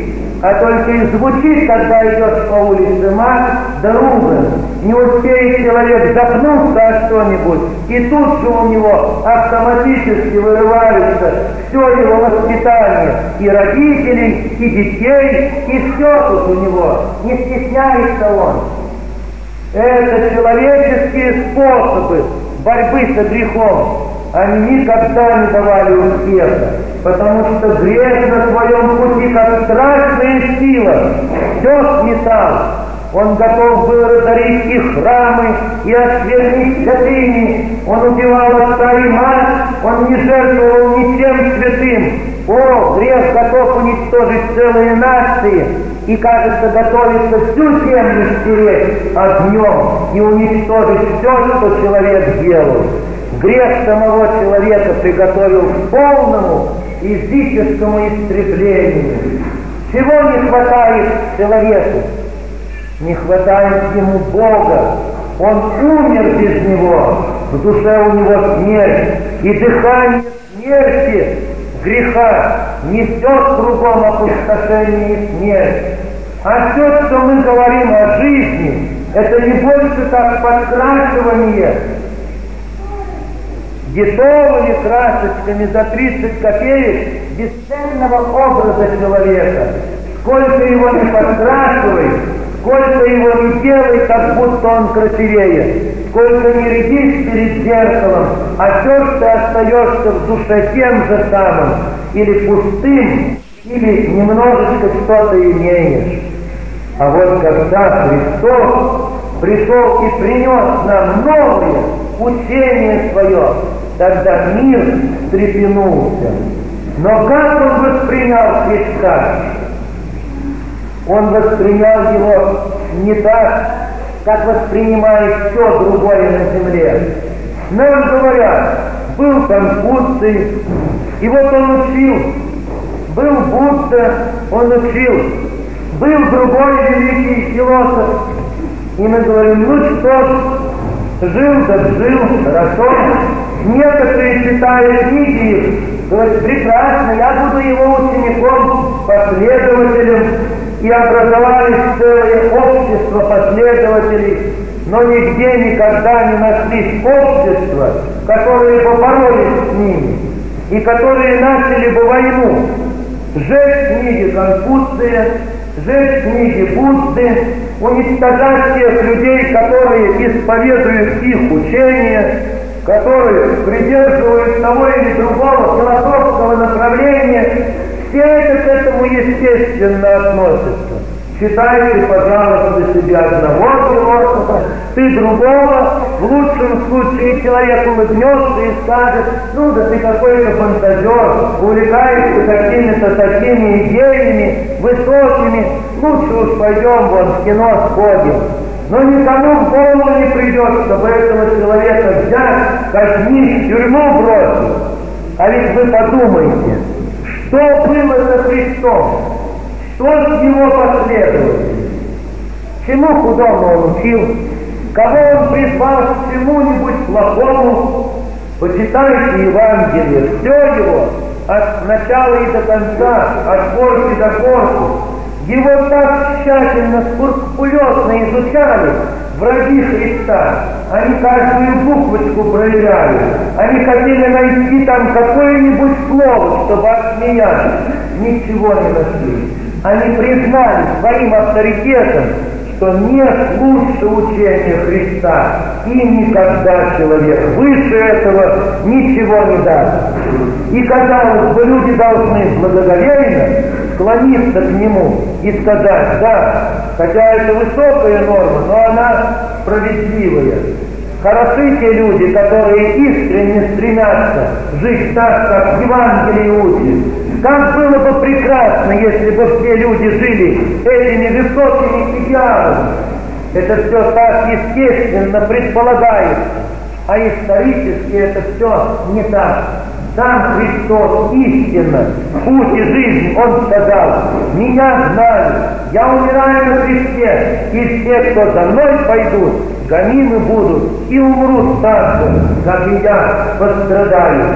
а только и звучит, когда идешь по улице, мать да ругань. Не успеет человек запнуться о что-нибудь, и тут же у него автоматически вырывается все его воспитание, и родителей, и детей, и все тут у него. Не стесняется он. Это человеческие способы борьбы со грехом. Они никогда не давали успеха, потому что грех на своем пути, как страшная сила, все сметал. Он готов был разорить и храмы, и осквернить святыни. Он убивал отца и мать, он не жертвовал ничем святым. О, грех готов уничтожить целые нации, и, кажется, готовится всю землю стереть огнем и уничтожить все, что человек делал. Грех самого человека приготовил к полному физическому истреблению. Чего не хватает человеку? Не хватает ему Бога. Он умер без Него. В душе у него смерть. И дыхание смерти, греха, несет кругом опустошение и смерть. А все, что мы говорим о жизни, это не больше как подкрашивание дешевыми красочками за тридцать копеек бесценного образа человека. Сколько его не подкрашивай, сколько его не делай, как будто он красивее, сколько не рядись перед зеркалом, а все, что остаешься в душе тем же самым, или пустым, или немножечко что-то имеешь. А вот когда Христос пришел и принес нам новое учение свое, тогда мир встрепенулся. Но как он воспринял Христа? Он воспринял его не так, как воспринимает все другое на земле. Нам говорят, был Конфуций, и вот он учил, был Будда, он учил, был другой великий философ, и мы говорим, ну что ж, жил да жил, хорошо. Некоторые читают книги их, говорят, прекрасно, я буду его учеником, последователем, и образовались целые общества последователей, но нигде никогда не нашлись общества, которые бы боролись с ними, и которые начали бы войну. Сжечь книги Конфуция, сжечь книги Будды, уничтожать тех людей, которые исповедуют их учение, которые придерживают того или другого философского направления. Все это к этому естественно относятся. Считайте, пожалуйста, себя одного философа, ты другого. В лучшем случае человек улыбнется и скажет, ну да ты какой-то фантазер, увлекаешься какими-то такими идеями высокими, лучше уж пойдем вон в кино сходим. Но никому в голову не придет, чтобы этого человека взять, казнить, в тюрьму бросить. А ведь вы подумайте, что было со Христом? Что с его последователями? Чему худому он учил? Кого он призвал к чему-нибудь плохому? Почитайте Евангелие, все его, от начала и до конца, от корки до корки. Его так тщательно, скрупулезно изучали враги Христа. Они каждую буквочку проверяли. Они хотели найти там какое-нибудь слово, чтобы отсмеяться. Ничего не нашли. Они признали своим авторитетом, что нет лучше учения Христа, и никогда человек выше этого ничего не даст. И, казалось бы, люди должны благоговейно склониться к нему и сказать, да, хотя это высокая норма, но она справедливая. Хороши те люди, которые искренне стремятся жить так, как Евангелие учит. Как было бы прекрасно, если бы все люди жили этими высокими идеалами. Это все так естественно предполагается, а исторически это все не так. Сам Христос истинно, путь и жизнь, Он сказал, меня знали, я умираю на кресте, и все, кто за мной пойдут, гонимы будут и умрут так же, как и я пострадаю.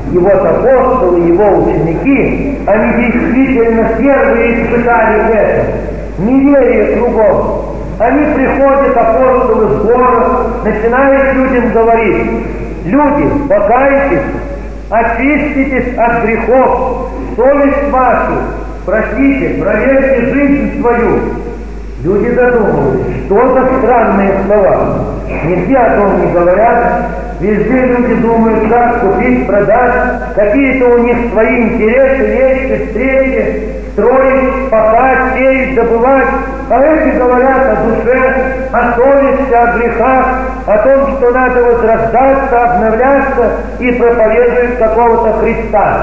И вот апостолы, его ученики, они действительно первые испытали это. Неверие кругом. Они приходят, апостолы, в город, начинают людям говорить: люди, покайтесь, очиститесь от грехов, совесть вашу, простите, проверьте жизнь свою. Люди задумывались, что за странные слова. Нигде о том не говорят. Везде люди думают, как купить, продать, какие-то у них свои интересы, вещи, встречи, строить, пахать, сеять, добывать. А эти говорят о душе, о совести, о грехах, о том, что надо возрождаться, обновляться, и проповедуют какого-то Христа.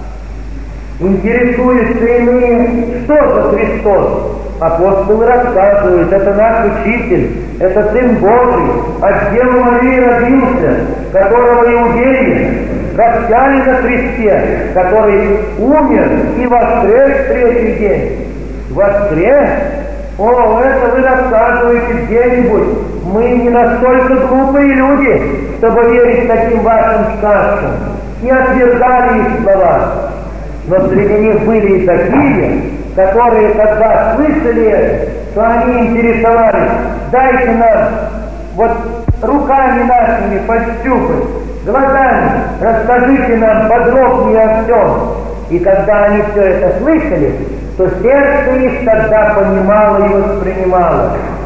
Интересуются иные, что за Христос? Апостолы рассказывают: это наш Учитель, это Сын Божий, от Девы Марии родился, которого иудеи распяли на кресте, который умер и воскрес в третий день. Воскрес? О, это вы рассказываете где-нибудь. Мы не настолько глупые люди, чтобы верить таким вашим сказкам. И отвергали их слова. Но среди них были и такие, которые, когда слышали это, то они интересовались: дайте нам вот руками нашими пощупать, глазами, расскажите нам подробнее о всем. И когда они все это слышали, то сердце их тогда понимало и воспринимало.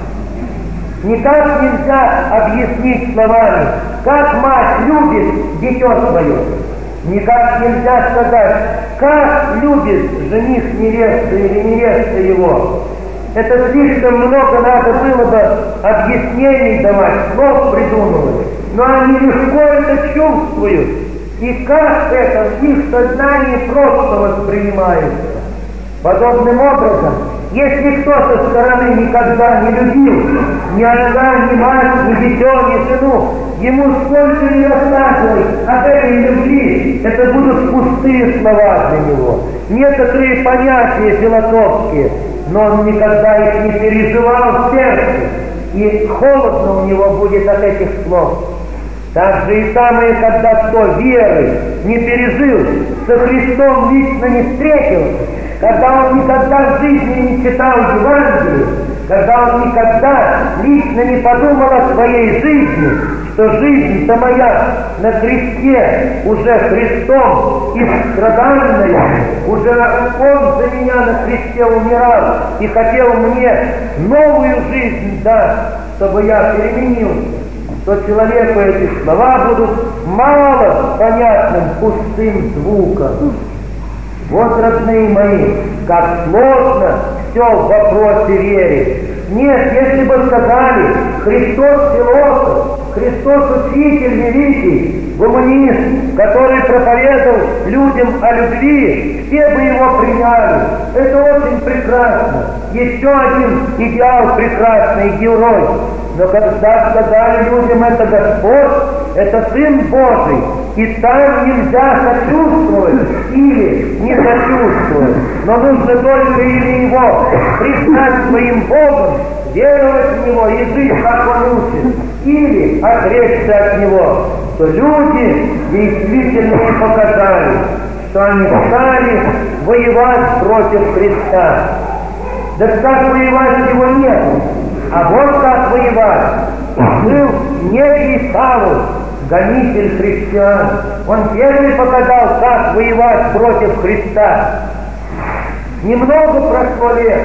Никак нельзя объяснить словами, как мать любит дитё свое. Никак нельзя сказать, как любит жених невесту или невеста его. Это слишком много надо было бы объяснений давать, слов придумывать. Но они легко это чувствуют. И как это в их сознании просто воспринимается. Подобным образом, если кто со стороны никогда не любил ни отца, ни мать, ни дитё, ни жену, ему сколько не рассказывай об этой любви, это будут пустые слова для него, некоторые понятия философские, но он никогда их не переживал в сердце, и холодно у него будет от этих слов. Так же и самое, когда кто веры не пережил, со Христом лично не встретился, когда он никогда в жизни не читал Евангелие, когда он никогда лично не подумал о своей жизни, что жизнь-то моя на кресте уже Христом истраданная, уже Он за меня на кресте умирал и хотел мне новую жизнь дать, чтобы я переменился, то человеку эти слова будут мало понятным пустым звуком. Вот, родные мои, как сложно все в вопросе веры. Нет, если бы сказали: Христос философ, Христос учитель великий, гуманист, который проповедовал людям о любви, все бы его приняли. Это очень прекрасно. Еще один идеал прекрасный, герой. Но когда сказали людям: это Господь, это Сын Божий, и там нельзя сочувствовать или не сочувствовать, но нужно только или его признать своим Богом, веровать в Него и жить, как Он учит, или отречься от Него, то люди действительно не показали, что они стали воевать против Христа. Да как воевать его нет? А вот как воевать. Был некий Савл, гонитель христиан. Он первый показал, как воевать против Христа. Немного прошло лет.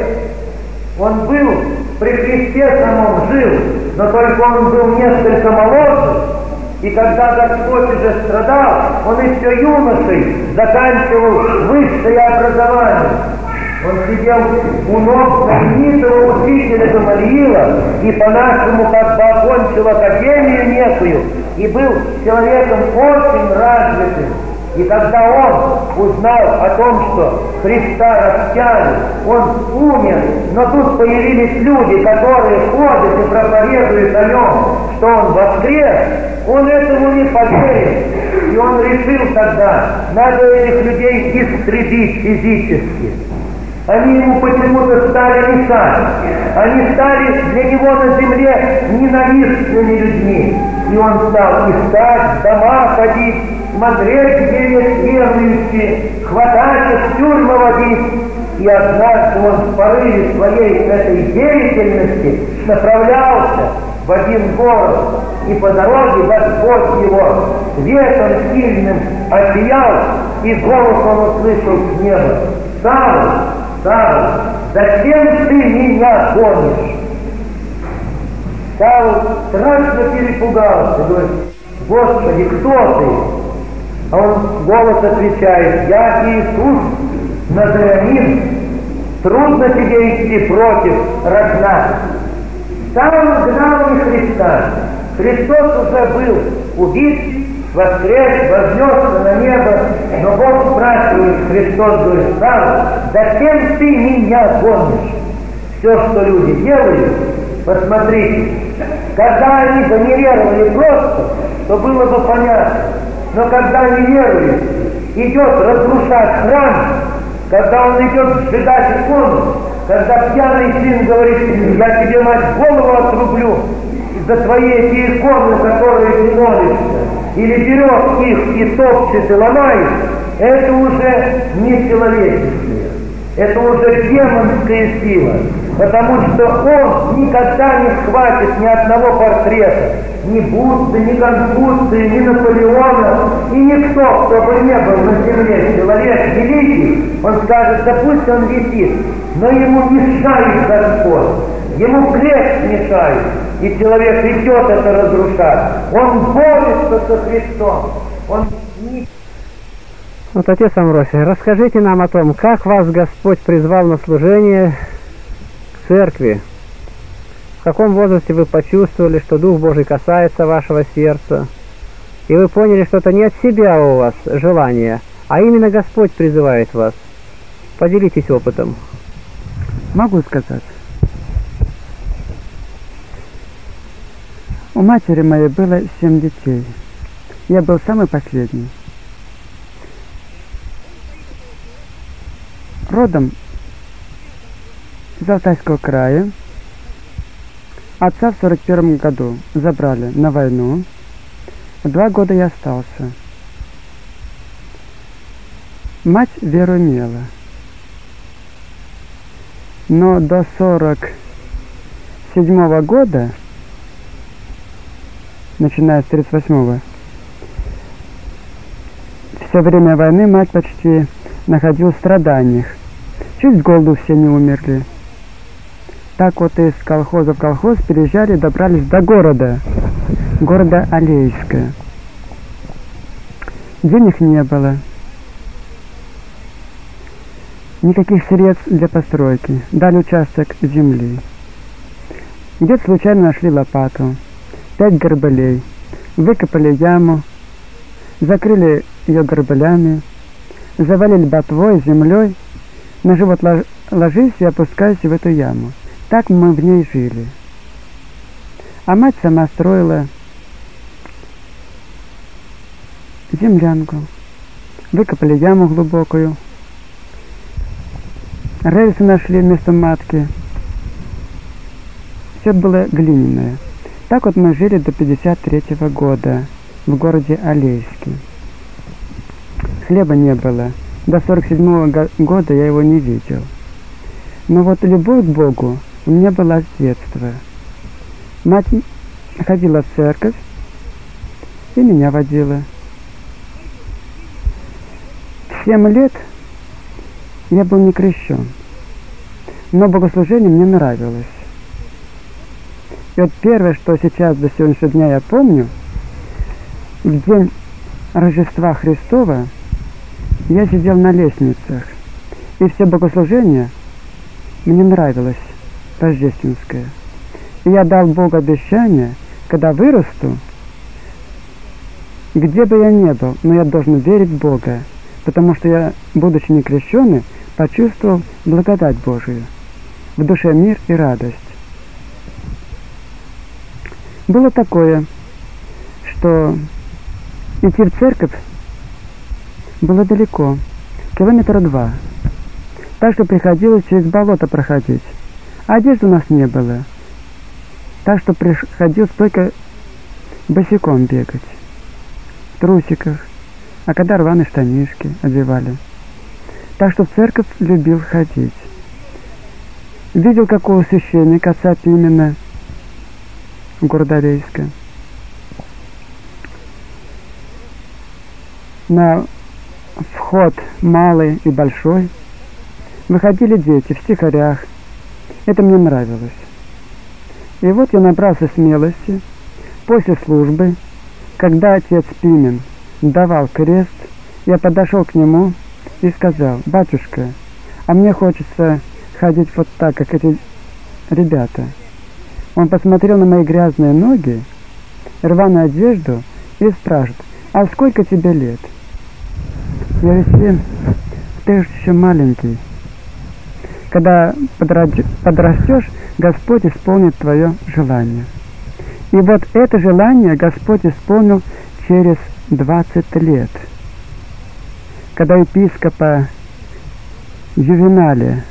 Он был при Христе самом, жил, но только он был несколько моложе. И когда Господь уже страдал, он еще юношей заканчивал высшее образование. Он сидел у ног знаменитого учителя Гамалиила и по-нашему как бы окончил академию некую и был человеком очень развитым. И когда он узнал о том, что Христа распяли, он умер, но тут появились люди, которые ходят и проповедуют о нем, что он воскрес, он этому не поверил. И он решил тогда, надо этих людей истребить физически. Они ему почему-то стали мешать. Они стали для него на земле ненавистными людьми. И он стал искать, дома ходить, смотреть, где есть верующие, хватать их, в тюрьмы водить. И однажды он в порыве своей этой деятельности направлялся в один город, и по дороге Господь его светом сильным осиял, и голос он услышал с неба: «Савл, Савл, зачем ты меня гонишь?» Савл страшно перепугался, говорит: «Господи, кто ты?» А он голос отвечает: «Я Иисус, Назареянин, трудно тебе идти против рожна». Савл гнал не Христа. Христос уже был убит, воскрес, вознесся на небо, но Бог спрашивает, Христос говорит: «Савл, зачем ты меня гонишь?» Все, что люди делают, посмотрите, когда они бы не веровали просто, то было бы понятно. Но когда неверующий идет разрушать храм, когда он идет сжигать икону, когда пьяный сын говорит: «Я тебе, мать, голову отрублю за твои эти иконы, которые ты молишься», или берет их и топчет и ломает, это уже не человеческое, это уже демонская сила. Потому что он никогда не схватит ни одного портрета, ни Будды, ни Конфуция, ни Наполеона, и никто, кто бы не был на земле человек великий, он скажет: «Да пусть он висит», но ему мешает Господь, ему грех мешает, и человек идет это разрушать. Он борется со Христом, он не... Вот, отец Амвросий, расскажите нам о том, как вас Господь призвал на служение к церкви. В каком возрасте вы почувствовали, что Дух Божий касается вашего сердца, и вы поняли, что это не от себя у вас желание, а именно Господь призывает вас. Поделитесь опытом. Могу сказать. У матери моей было семь детей. Я был самый последний. Родом из Алтайского края. Отца в сорок первом году забрали на войну. Два года я остался. Мать веру имела. Но до сорок седьмого года, начиная с тридцать восьмого, все время войны мать почти находилась в страданиях. Чуть с голоду все не умерли. Так вот из колхоза в колхоз переезжали, добрались до города, города Алейска. Денег не было. Никаких средств для постройки. Дали участок земли. Где-то случайно нашли лопату. Пять горбылей. Выкопали яму. Закрыли ее горбылями. Завалили ботвой, землей. На живот ложись и опускайся в эту яму. Так мы в ней жили. А мать сама строила землянку. Выкопали яму глубокую. Рельсы нашли вместо матки. Все было глиняное. Так вот мы жили до пятьдесят третьего года в городе Алейске. Хлеба не было. До сорок седьмого года я его не видел. Но вот любовь к Богу у меня была с детства. Мать ходила в церковь и меня водила. В семь лет я был не крещен, но богослужение мне нравилось. И вот первое, что сейчас до сегодняшнего дня я помню, в день Рождества Христова я сидел на лестницах, и все богослужение мне нравилось, рождественское. И я дал Богу обещание, когда вырасту, где бы я ни был, но я должен верить в Бога, потому что я, будучи не крещеный, почувствовал благодать Божию, в душе мир и радость. Было такое, что идти в церковь было далеко, километра два, так что приходилось через болото проходить, а одежды у нас не было, так что приходилось только босиком бегать, в трусиках, а когда рваные штанишки одевали. Так что в церковь любил ходить. Видел, какого священника, отца Пимена, города Рейска. На вход малый и большой выходили дети в стихарях. Это мне нравилось. И вот я набрался смелости после службы, когда отец Пимен давал крест, я подошел к нему и сказал: «Батюшка, а мне хочется ходить вот так, как эти ребята». Он посмотрел на мои грязные ноги, рваную одежду и спрашивает: «А сколько тебе лет?» Я говорю: «Ты же еще маленький. Когда подрастешь, Господь исполнит твое желание». И вот это желание Господь исполнил через двадцать лет, когда епископа Ювеналия,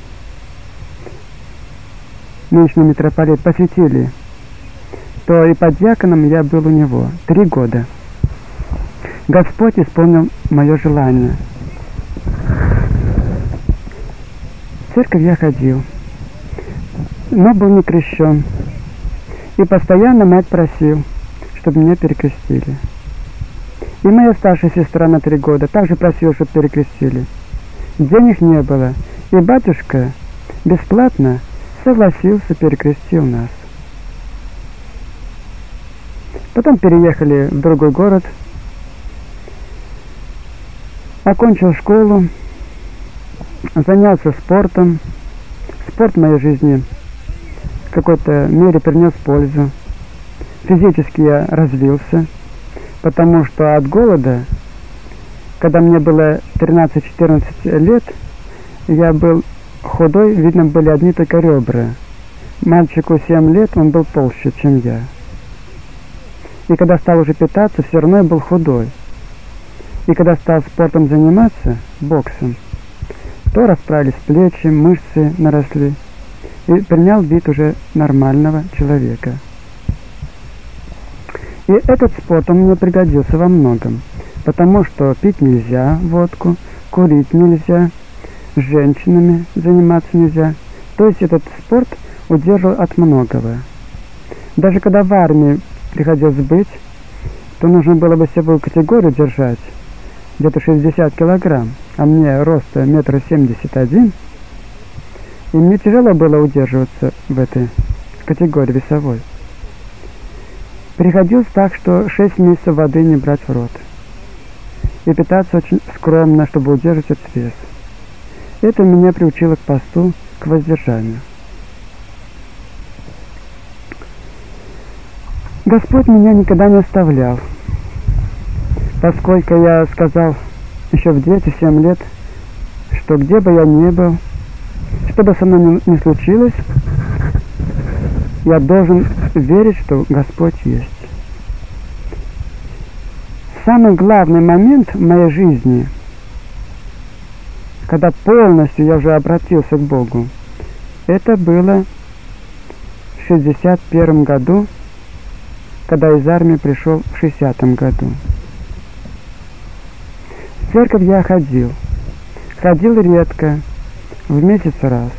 нынешний митрополит, посвятили, то и под диаконом я был у него три года. Господь исполнил мое желание. В церковь я ходил, но был не крещен. И постоянно мать просил, чтобы меня перекрестили. И моя старшая сестра на три года также просила, чтобы перекрестили. Денег не было, и батюшка бесплатно согласился, перекрестил нас. Потом переехали в другой город, окончил школу, занялся спортом. Спорт в моей жизни в какой-то мере принес пользу. Физически я развился, потому что от голода, когда мне было тринадцать-четырнадцать лет, я был худой, видно, были одни только ребра. Мальчику семь лет, он был толще, чем я. И когда стал уже питаться, все равно я был худой. И когда стал спортом заниматься, боксом, то расправились плечи, мышцы наросли, и принял вид уже нормального человека. И этот спорт, он мне пригодился во многом, потому что пить нельзя водку, курить нельзя, с женщинами заниматься нельзя. То есть этот спорт удерживал от многого. Даже когда в армии приходилось быть, то нужно было бы себе категорию держать, где-то шестьдесят килограмм, а мне роста метр семьдесят один, и мне тяжело было удерживаться в этой категории весовой. Приходилось так, что шесть месяцев воды не брать в рот. И питаться очень скромно, чтобы удерживать этот вес. Это меня приучило к посту, к воздержанию. Господь меня никогда не оставлял, поскольку я сказал еще в детстве, в семь лет, что где бы я ни был, что бы со мной ни случилось, я должен верить, что Господь есть. Самый главный момент в моей жизни, когда полностью я уже обратился к Богу, это было в шестьдесят первом году, когда из армии пришел в шестидесятом году. В церковь я ходил. Ходил редко, в месяц раз.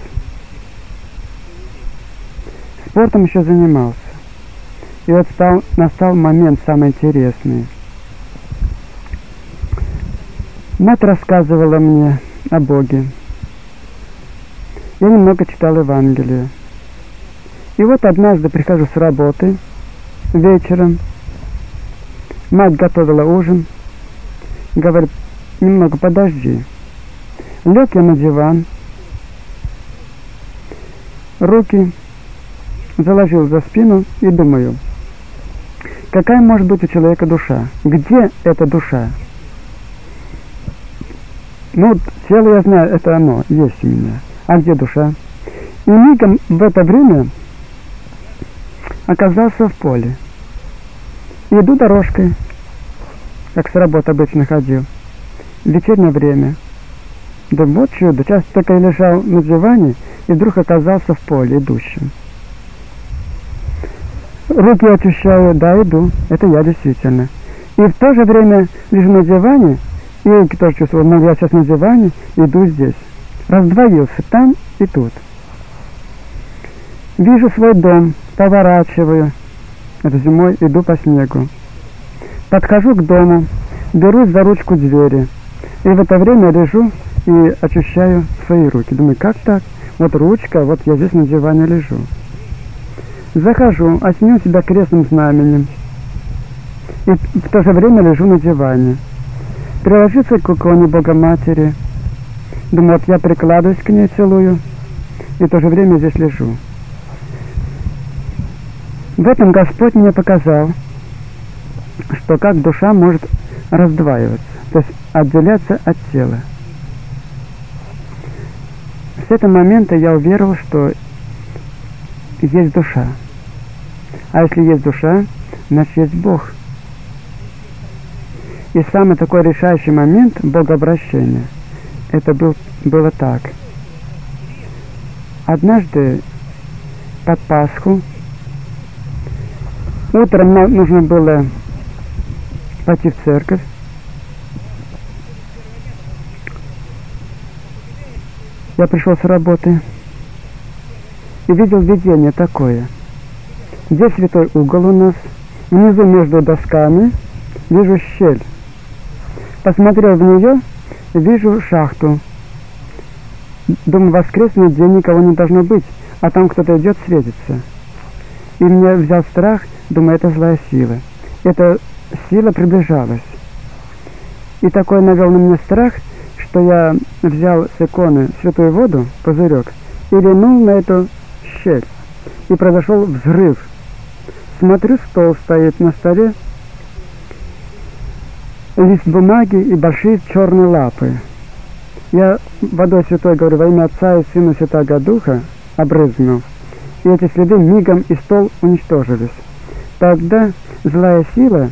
Спортом еще занимался. И вот стал, настал момент самый интересный. Мать рассказывала мне о Боге. Я немного читал Евангелие. И вот однажды прихожу с работы вечером. Мать готовила ужин. Говорит: немного подожди. Лег я на диван. Руки заложил за спину и думаю, какая может быть у человека душа? Где эта душа? Ну, тело, я знаю, это оно, есть у меня. А где душа? И мигом в это время оказался в поле. Иду дорожкой, как с работы обычно ходил. В вечернее время. Думаю, вот чудо. Сейчас только я лежал на диване и вдруг оказался в поле идущим. руки очищаю, да, иду. Это я действительно. И в то же время лежу на диване, и руки тоже чувствую, но я сейчас на диване, иду здесь. Раздвоился там и тут. Вижу свой дом, поворачиваю. Это зимой иду по снегу. Подхожу к дому, берусь за ручку двери. И в это время лежу и очищаю свои руки. Думаю, как так? Вот ручка, вот я здесь на диване лежу. Захожу, осеню себя крестным знаменем. И в то же время лежу на диване. Приложиться к иконе Богоматери. Думаю, вот я прикладываюсь к ней, целую. И в то же время здесь лежу. В этом Господь мне показал, что как душа может раздваиваться, то есть отделяться от тела. С этого момента я уверовал, что есть душа. А если есть душа, значит есть Бог. И самый такой решающий момент богообращения, это был, было так. Однажды под Пасху утром нам нужно было пойти в церковь. Я пришел с работы и видел видение такое. Здесь святой угол у нас, внизу между досками вижу щель. Посмотрел в нее и вижу шахту. Думаю, воскресный день никого не должно быть, а там кто-то идет, светится. И меня взял страх, думаю, это злая сила. Эта сила приближалась. И такой навел на меня страх, что я взял с иконы святую воду, пузырек, и ринул на эту щель. И произошел взрыв. Смотрю, стол стоит на столе, лист бумаги и большие черные лапы. Я водой святой, говорю, во имя Отца и Сына и Святаго Духа, обрызгнул. И эти следы мигом и стол уничтожились. Тогда злая сила,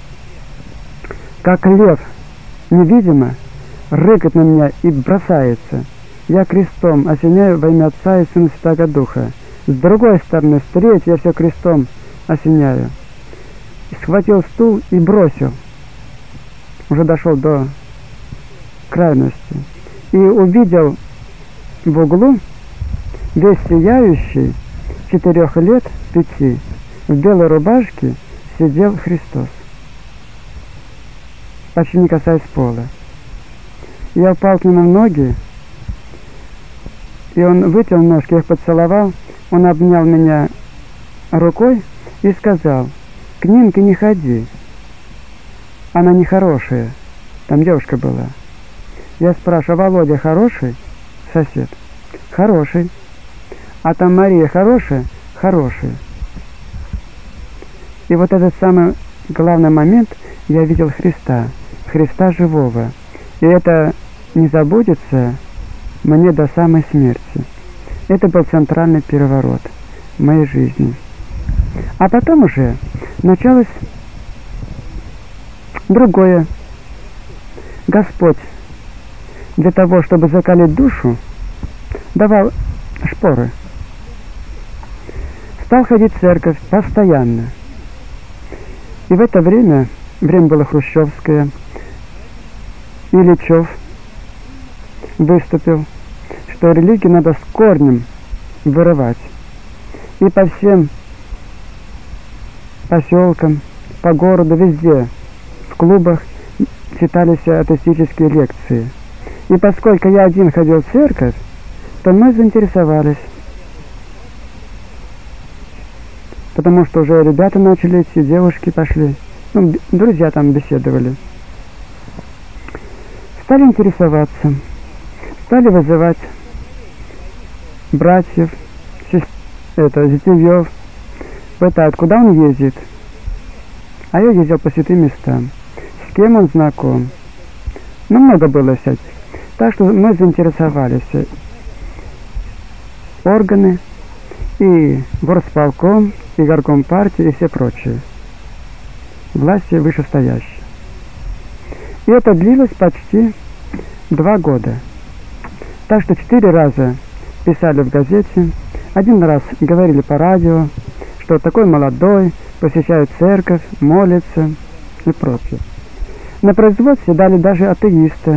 как лев, невидимо, рыкает на меня и бросается. Я крестом осеняю во имя Отца и Сына и Святаго Духа. С другой стороны, с третьей я все крестом осеняю. Схватил стул и бросил. Уже дошел до крайности. И увидел в углу весь сияющий, четырех лет, пяти, в белой рубашке сидел Христос, почти не касаясь пола. Я упал к нему в ноги, и он вытянул ножки, я их поцеловал, он обнял меня рукой и сказал: к Нинке не ходи, она нехорошая. Там девушка была. Я спрашиваю: а Володя хороший? Сосед: хороший. А там Мария хорошая? Хорошая. И вот этот самый главный момент, я видел Христа, Христа живого. И это не забудется мне до самой смерти. Это был центральный переворот в моей жизни. А потом уже началось другое. Господь для того, чтобы закалить душу, давал шпоры. Стал ходить в церковь постоянно. И в это время, время было хрущевское, Ильичев выступил, что религию надо с корнем вырывать. И по всем поселкам, по городу, везде, в клубах читались атеистические лекции. И поскольку я один ходил в церковь, то мы заинтересовались. Потому что уже ребята начали идти, девушки пошли. Ну, друзья там беседовали. Стали интересоваться. Стали вызывать братьев, сест... это, зятьев. Пытают, куда он ездит. А я ездил по святым местам. С кем он знаком. Ну, много было всяких. Так что мы заинтересовались. Органы и горсполком, и горком партии, и все прочие. Власти вышестоящие. И это длилось почти два года. Так что четыре раза писали в газете, один раз говорили по радио, что такой молодой, посещает церковь, молится и прочее. На производстве дали даже атеиста,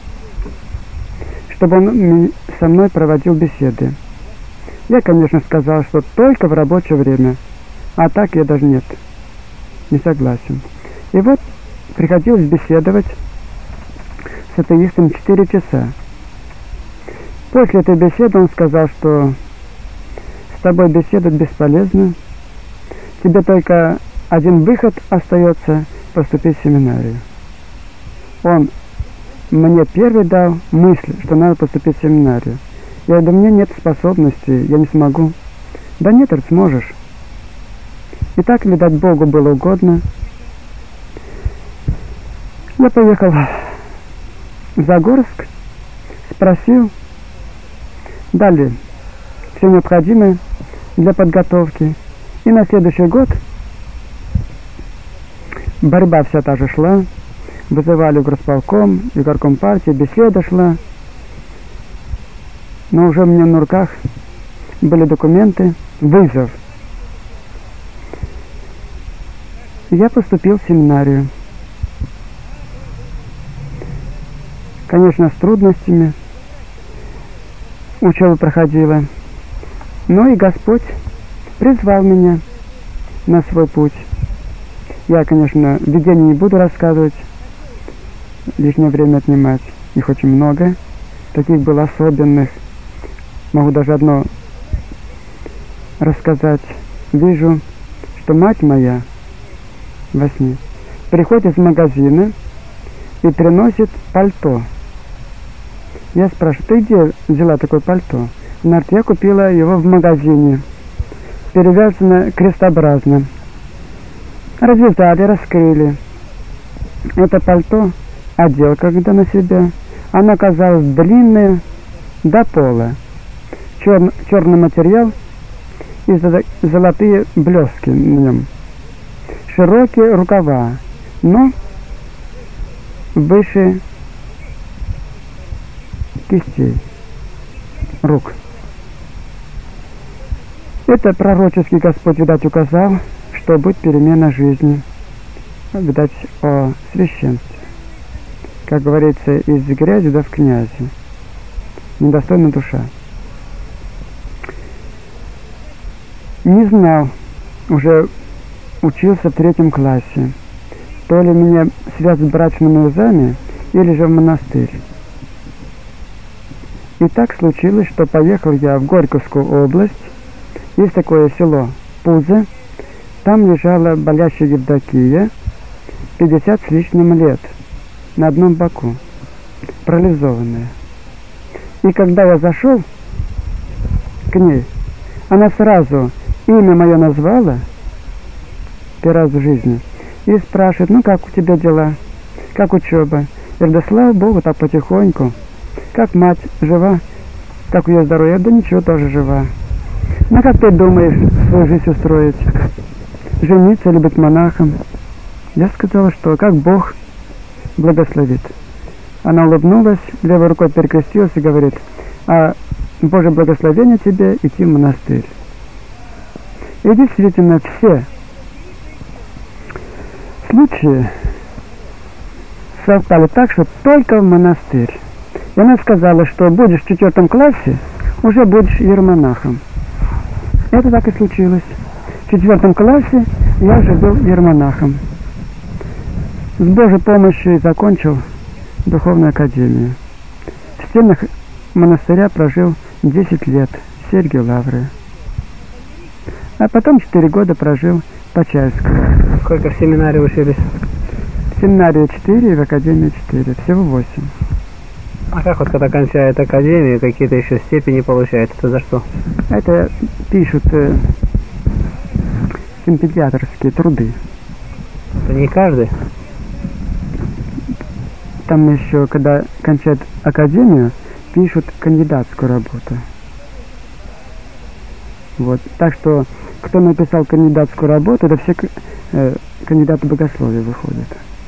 чтобы он со мной проводил беседы. Я, конечно, сказал, что только в рабочее время, а так я даже нет, не согласен. И вот приходилось беседовать с атеистом четыре часа. После этой беседы он сказал, что с тобой беседовать бесполезно, тебе только один выход остается — поступить в семинарию. Он мне первый дал мысль, что надо поступить в семинарию. Я говорю, да мне нет способностей, я не смогу. Да нет, ты сможешь. И так, видать, Богу было угодно. Я поехал в Загорск, спросил, дали все необходимое для подготовки. И на следующий год борьба вся та же шла. Вызывали в горосполком, в горком партии, беседа шла. Но уже у меня на руках были документы, вызов. Я поступил в семинарию. Конечно, с трудностями учеба проходила. Но и Господь призвал меня на свой путь. Я, конечно, видение не буду рассказывать, лишнее время отнимать. Их очень много. Таких было особенных. Могу даже одно рассказать. Вижу, что мать моя во сне приходит из магазина и приносит пальто. Я спрашиваю, ты где взяла такое пальто? Она говорит, я купила его в магазине. Перевязано крестообразно. Развязали, раскрыли. Это пальто одел когда на себя. Оно оказалось длинное до пола. Чер, черный материал и золотые блески на нем. Широкие рукава, но выше кистей рук. Это пророческий Господь, видать, указал, что будет перемена жизни, видать, о священстве. Как говорится, из грязи да в князи. Недостойна душа. Не знал, уже учился в третьем классе, то ли меня связывают с брачными узами, или же в монастырь. И так случилось, что поехал я в Горьковскую область. Есть такое село Пузы. Там лежала болящая Евдокия, пятьдесят с лишним лет, на одном боку, парализованная. И когда я зашел к ней, она сразу имя мое назвала, первый раз в жизни, и спрашивает, ну как у тебя дела, как учеба? Я говорю, да слава Богу, так потихоньку. Как мать жива, как у ее здоровье? Да ничего, тоже жива. Ну как ты думаешь свою жизнь устроить? Жениться или быть монахом? Я сказала, что как Бог благословит. Она улыбнулась, левой рукой перекрестилась и говорит, а Божье благословение тебе идти в монастырь. И действительно все случаи совпали так, что только в монастырь. И она сказала, что будешь в четвертом классе, уже будешь иеромонахом. Это так и случилось. В четвертом классе я уже был иеромонахом. С Божьей помощью закончил духовную академию. В стенах монастыря прожил десять лет в Сергию Лавры. А потом четыре года прожил в Почаевском. Сколько в семинарии учились? В семинарии четыре и в академии четыре. Всего восемь. А как вот когда кончает академию, какие-то еще степени получается, это за что? Это пишут э, стипендиаторские труды. Это не каждый? Там еще, когда кончают академию, пишут кандидатскую работу. Вот. Так что, кто написал кандидатскую работу, это все э, кандидаты богословия выходят.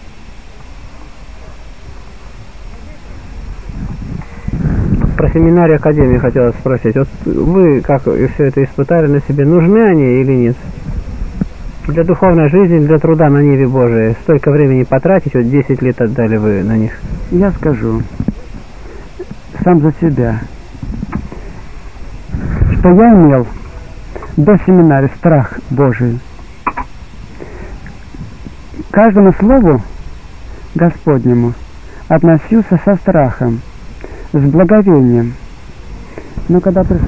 Про семинарию академии хотелось спросить. Вот вы как все это испытали на себе, нужны они или нет? для духовной жизни, для труда на Ниве Божией столько времени потратить, вот десять лет отдали вы на них? Я скажу сам за себя, что я имел до семинария страх Божий. К каждому слову Господнему относился со страхом, с благовением. Но когда при...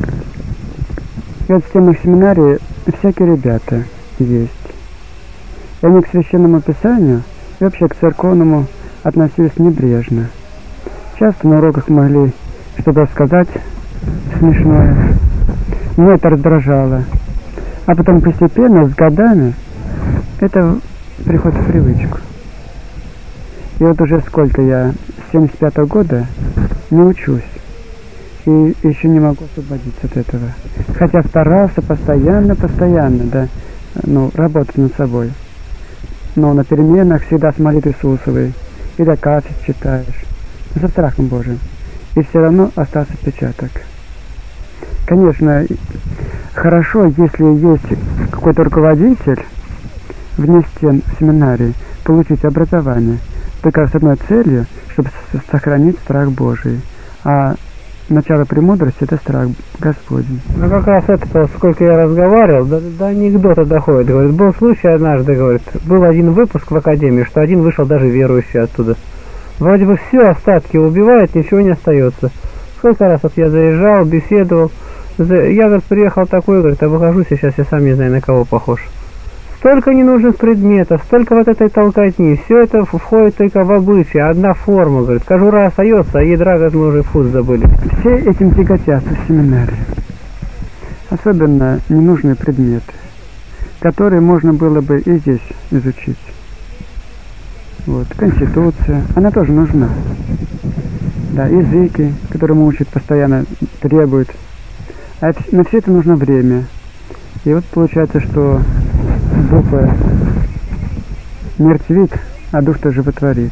И вот в темах семинарии всякие ребята есть. И они к Священному Писанию и вообще к церковному относились небрежно. Часто на уроках могли что-то сказать смешное. Меня это раздражало. А потом постепенно, с годами, это приходит в привычку. И вот уже сколько я, с семьдесят пятого года, не учусь. И еще не могу освободиться от этого. Хотя старался постоянно, постоянно, да, ну, работать над собой. Но на переменах всегда с молитвой Иисусовой. Или акафист читаешь. Со страхом Божиим. И все равно остался отпечаток. Конечно, хорошо, если есть какой-то руководитель вне стен в семинарии, получить образование, только с одной целью, чтобы сохранить страх Божий. А начало премудрости — это страх Господень. Ну как раз это, сколько я разговаривал, до, до анекдота доходит. Говорит, был случай однажды, говорит, был один выпуск в академии, что один вышел даже верующий оттуда. Вроде бы все, остатки убивают, ничего не остается. Сколько раз вот я заезжал, беседовал. Я, говорит, приехал такой, говорит, а выхожу сейчас, я сам не знаю, на кого похож. Столько ненужных предметов, столько вот этой толкотни, все это входит только в обычай, одна форма, говорит, кожура остается, а ядра, говорит, мы уже вкус забыли. Все этим тяготятся в семинарии. Особенно ненужные предметы, которые можно было бы и здесь изучить. Вот, Конституция, она тоже нужна. Да, языки, которые учат постоянно, требуют. А это, на все это нужно время. И вот получается, что буква мертвит, а дух-то животворит.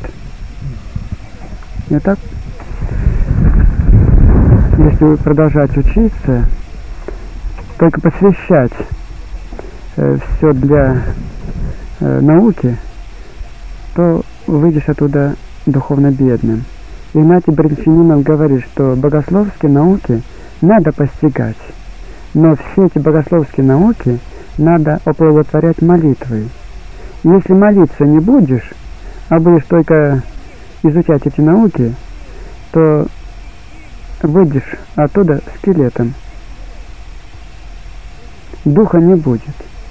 И так, если продолжать учиться, только посвящать э, все для э, науки, то выйдешь оттуда духовно бедным. Игнатий Брянчанинов говорит, что богословские науки надо постигать, но все эти богословские науки надо оплодотворять молитвой. Если молиться не будешь, а будешь только изучать эти науки, то выйдешь оттуда скелетом. Духа не будет.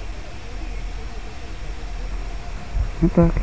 Вот так.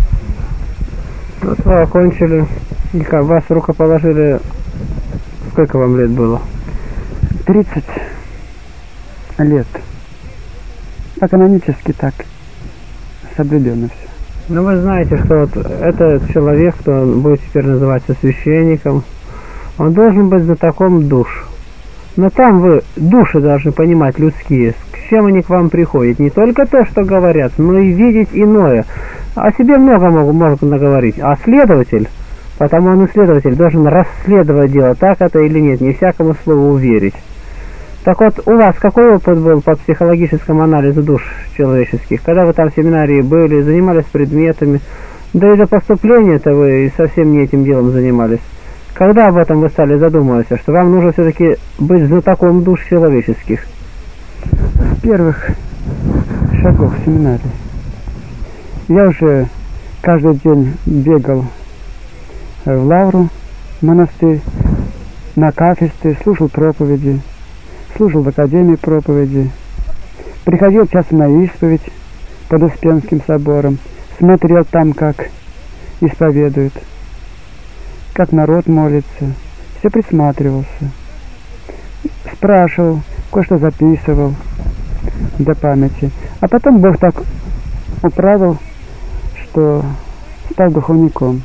Вот вы окончили. И как, вас рукоположили, сколько вам лет было? тридцать лет. По-канонически так соблюдено все. Ну вы знаете, что вот этот человек, кто будет теперь называться священником, он должен быть знатоком душ. Но там вы души должны понимать людские, с чем они к вам приходят. Не только то, что говорят, но и видеть иное. О себе много могут, могут наговорить. А следователь, потому он исследователь, должен расследовать дело, так это или нет, не всякому слову верить. Так вот, у вас какой опыт был по психологическому анализу душ человеческих? Когда вы там в семинарии были, занимались предметами, да и до поступления-то вы совсем не этим делом занимались. Когда об этом вы стали задумываться, что вам нужно все-таки быть знатоком душ человеческих? С первых шагов в семинарии. Я уже каждый день бегал в лавру, в монастырь, на кафестры, слушал проповеди, слушал в академии проповеди, приходил часто на исповедь под Успенским собором, смотрел там, как исповедуют, как народ молится, все присматривался, спрашивал, кое-что записывал до памяти. А потом Бог так управил, что стал духовником.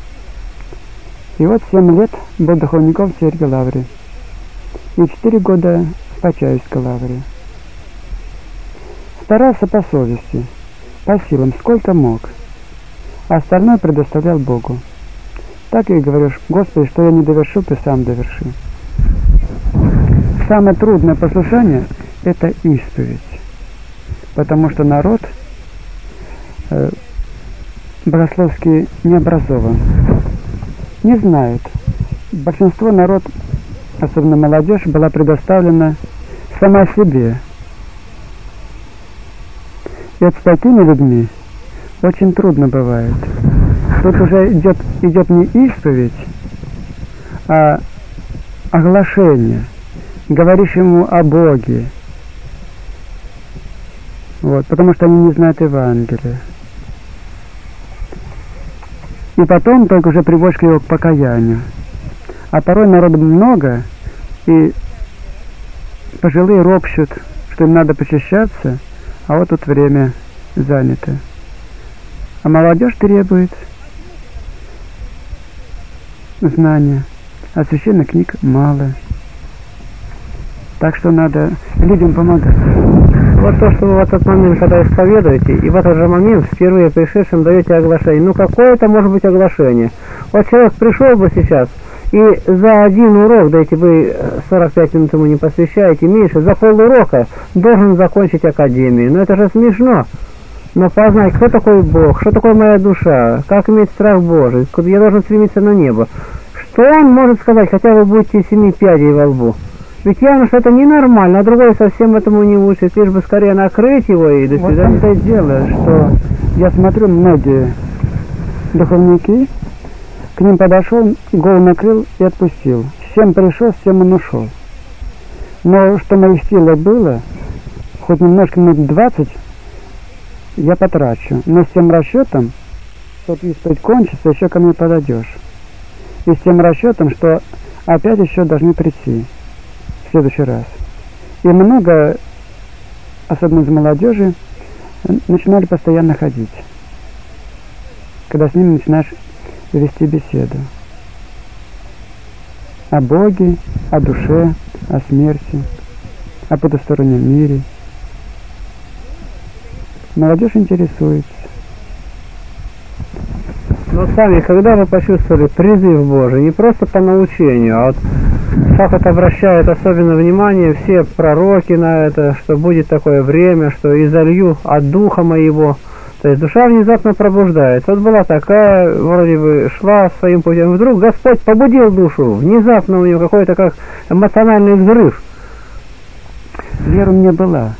И вот семь лет был духовником в церкви Лавре. И четыре года в Почаевской Лавре. Старался по совести, по силам, сколько мог. А остальное предоставлял Богу. Так и говоришь: Господи, что я не довершил, Ты сам доверши. Самое трудное послушание – это исповедь. потому что народ э, богословски не образован, не знает. Большинство народ, особенно молодежь, была предоставлена сама себе. И вот с такими людьми очень трудно бывает. Тут уже идет, идет не исповедь, а оглашение, говоришь ему о Боге. Вот, потому что они не знают Евангелия. И потом только уже приводишь его к покаянию. А порой народу много, и пожилые ропщут, что им надо почищаться, а вот тут время занято. А молодежь требует знания, а священных книг мало. Так что надо людям помогать. Вот то, что вы в этот момент, когда исповедуете, и в этот же момент впервые пришедшим даете оглашение. Ну какое это может быть оглашение? Вот человек пришел бы сейчас, и за один урок, да, если вы сорок пять минут ему не посвящаете, меньше, за полурока должен закончить академию. Ну это же смешно. Но познать, кто такой Бог, что такое моя душа, как иметь страх Божий, куда я должен стремиться на небо. Что он может сказать, хотя вы будете семи пядей во лбу? Ведь явно, что это ненормально, а другой совсем этому не учит, лишь бы скорее накрыть его и до свидания. Вот это и дело, что я смотрю, многие духовники, к ним подошел, голову накрыл и отпустил. С чем пришел, с тем он ушел. Но что моих силах было, хоть немножко, минут двадцать, я потрачу. Но с тем расчетом, что исповедь кончится, еще ко мне подойдешь. И с тем расчетом, что опять еще должны прийти в следующий раз. И много, особенно из молодежи, начинали постоянно ходить, когда с ними начинаешь вести беседу о Боге, о душе, о смерти, о потустороннем мире. Молодежь интересуется. Но сами, когда вы почувствовали призыв Божий, не просто по научению, а вот как это обращает особенно внимание все пророки на это, что будет такое время, что изолью от Духа Моего. То есть душа внезапно пробуждается. Вот была такая, вроде бы шла своим путем, вдруг Господь побудил душу, внезапно у нее какой-то как эмоциональный взрыв. Вера у меня была.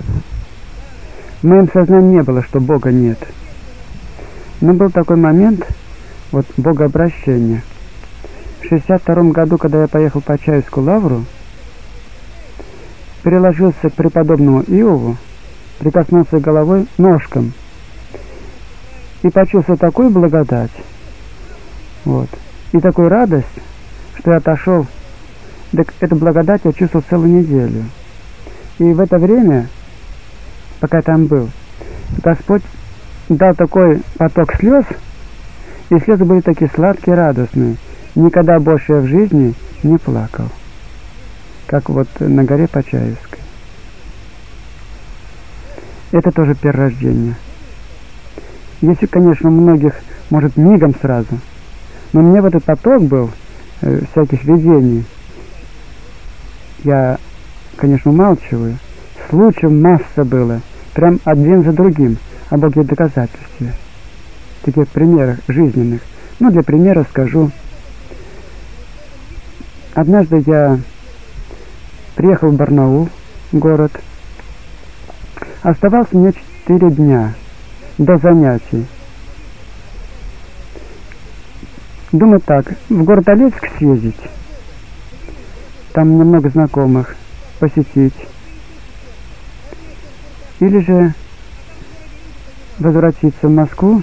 В моем сознании не было, что Бога нет. Но был такой момент, вот, богообращения. В шестьдесят втором году, когда я поехал по Чаевскую лавру, приложился к преподобному Иову, прикоснулся головой ножком и почувствовал такую благодать, вот, и такую радость, что я отошел. Так эту благодать я чувствовал целую неделю. И в это время, пока я там был, Господь дал такой поток слез, и слезы были такие сладкие, радостные. Никогда больше я в жизни не плакал, как вот на горе Почаевской. Это тоже перерождение. Если, конечно, у многих, может, мигом сразу, но у меня вот этот поток был э, всяких видений. Я, конечно, умалчиваю. Случаев масса было, прям один за другим, о Боге доказательстве. Таких примерах жизненных. Ну, для примера скажу. Однажды я приехал в Барнаул, город. Оставался мне четыре дня до занятий. Думаю так, в город Олецк съездить. Там немного знакомых посетить. Или же возвратиться в Москву,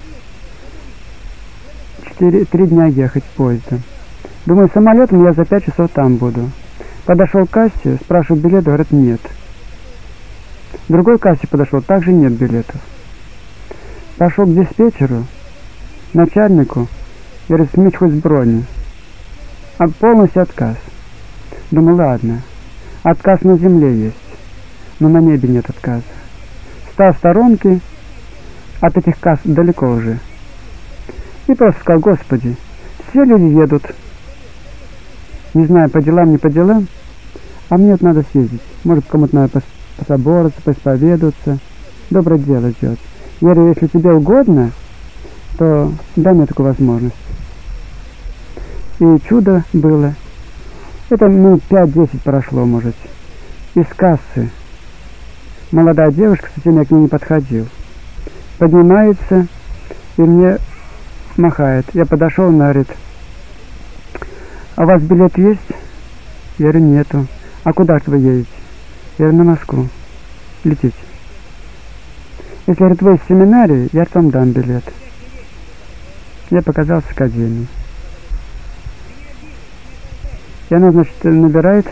четыре, три дня ехать поездом. Думаю, самолетом я за пять часов там буду. Подошел к кассе, спрашиваю билет, говорят, нет. В другой кассе подошел, также нет билетов. Пошел к диспетчеру, начальнику, говорит, смыть хоть с брони. А полностью отказ. Думаю, ладно, отказ на земле есть, но на небе нет отказа. Стал в сторонке, от этих касс далеко уже. И просто сказал, Господи, все люди едут, не знаю, по делам, не по делам, а мне вот надо съездить. Может, кому-то надо собораться, поисповедоваться. Доброе дело делать. Я говорю, если тебе угодно, то дай мне такую возможность. И чудо было. Это минут пять-десять прошло, может. Из кассы молодая девушка, кстати, я к ней не подходил, поднимается и мне махает. Я подошел, она говорит: а у вас билет есть? Я говорю, нету. А куда же вы едете? Я говорю, на Москву. Летите. Если, говорит, вы из семинарии, я вам дам билет. Я показал с академии. И она, значит, набирает,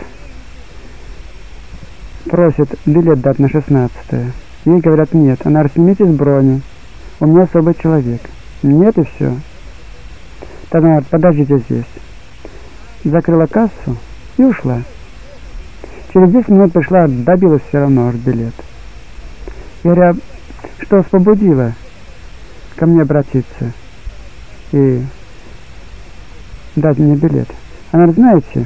просит билет дать на шестнадцатое. Ей говорят, нет. Она говорит, снимите с брони. У меня особый человек. Нет, и все. Тогда она говорит, подождите здесь. Закрыла кассу и ушла. Через десять минут пришла, добилась все равно билет. Я говорю, а что вас побудило ко мне обратиться и дать мне билет? Она говорит, знаете,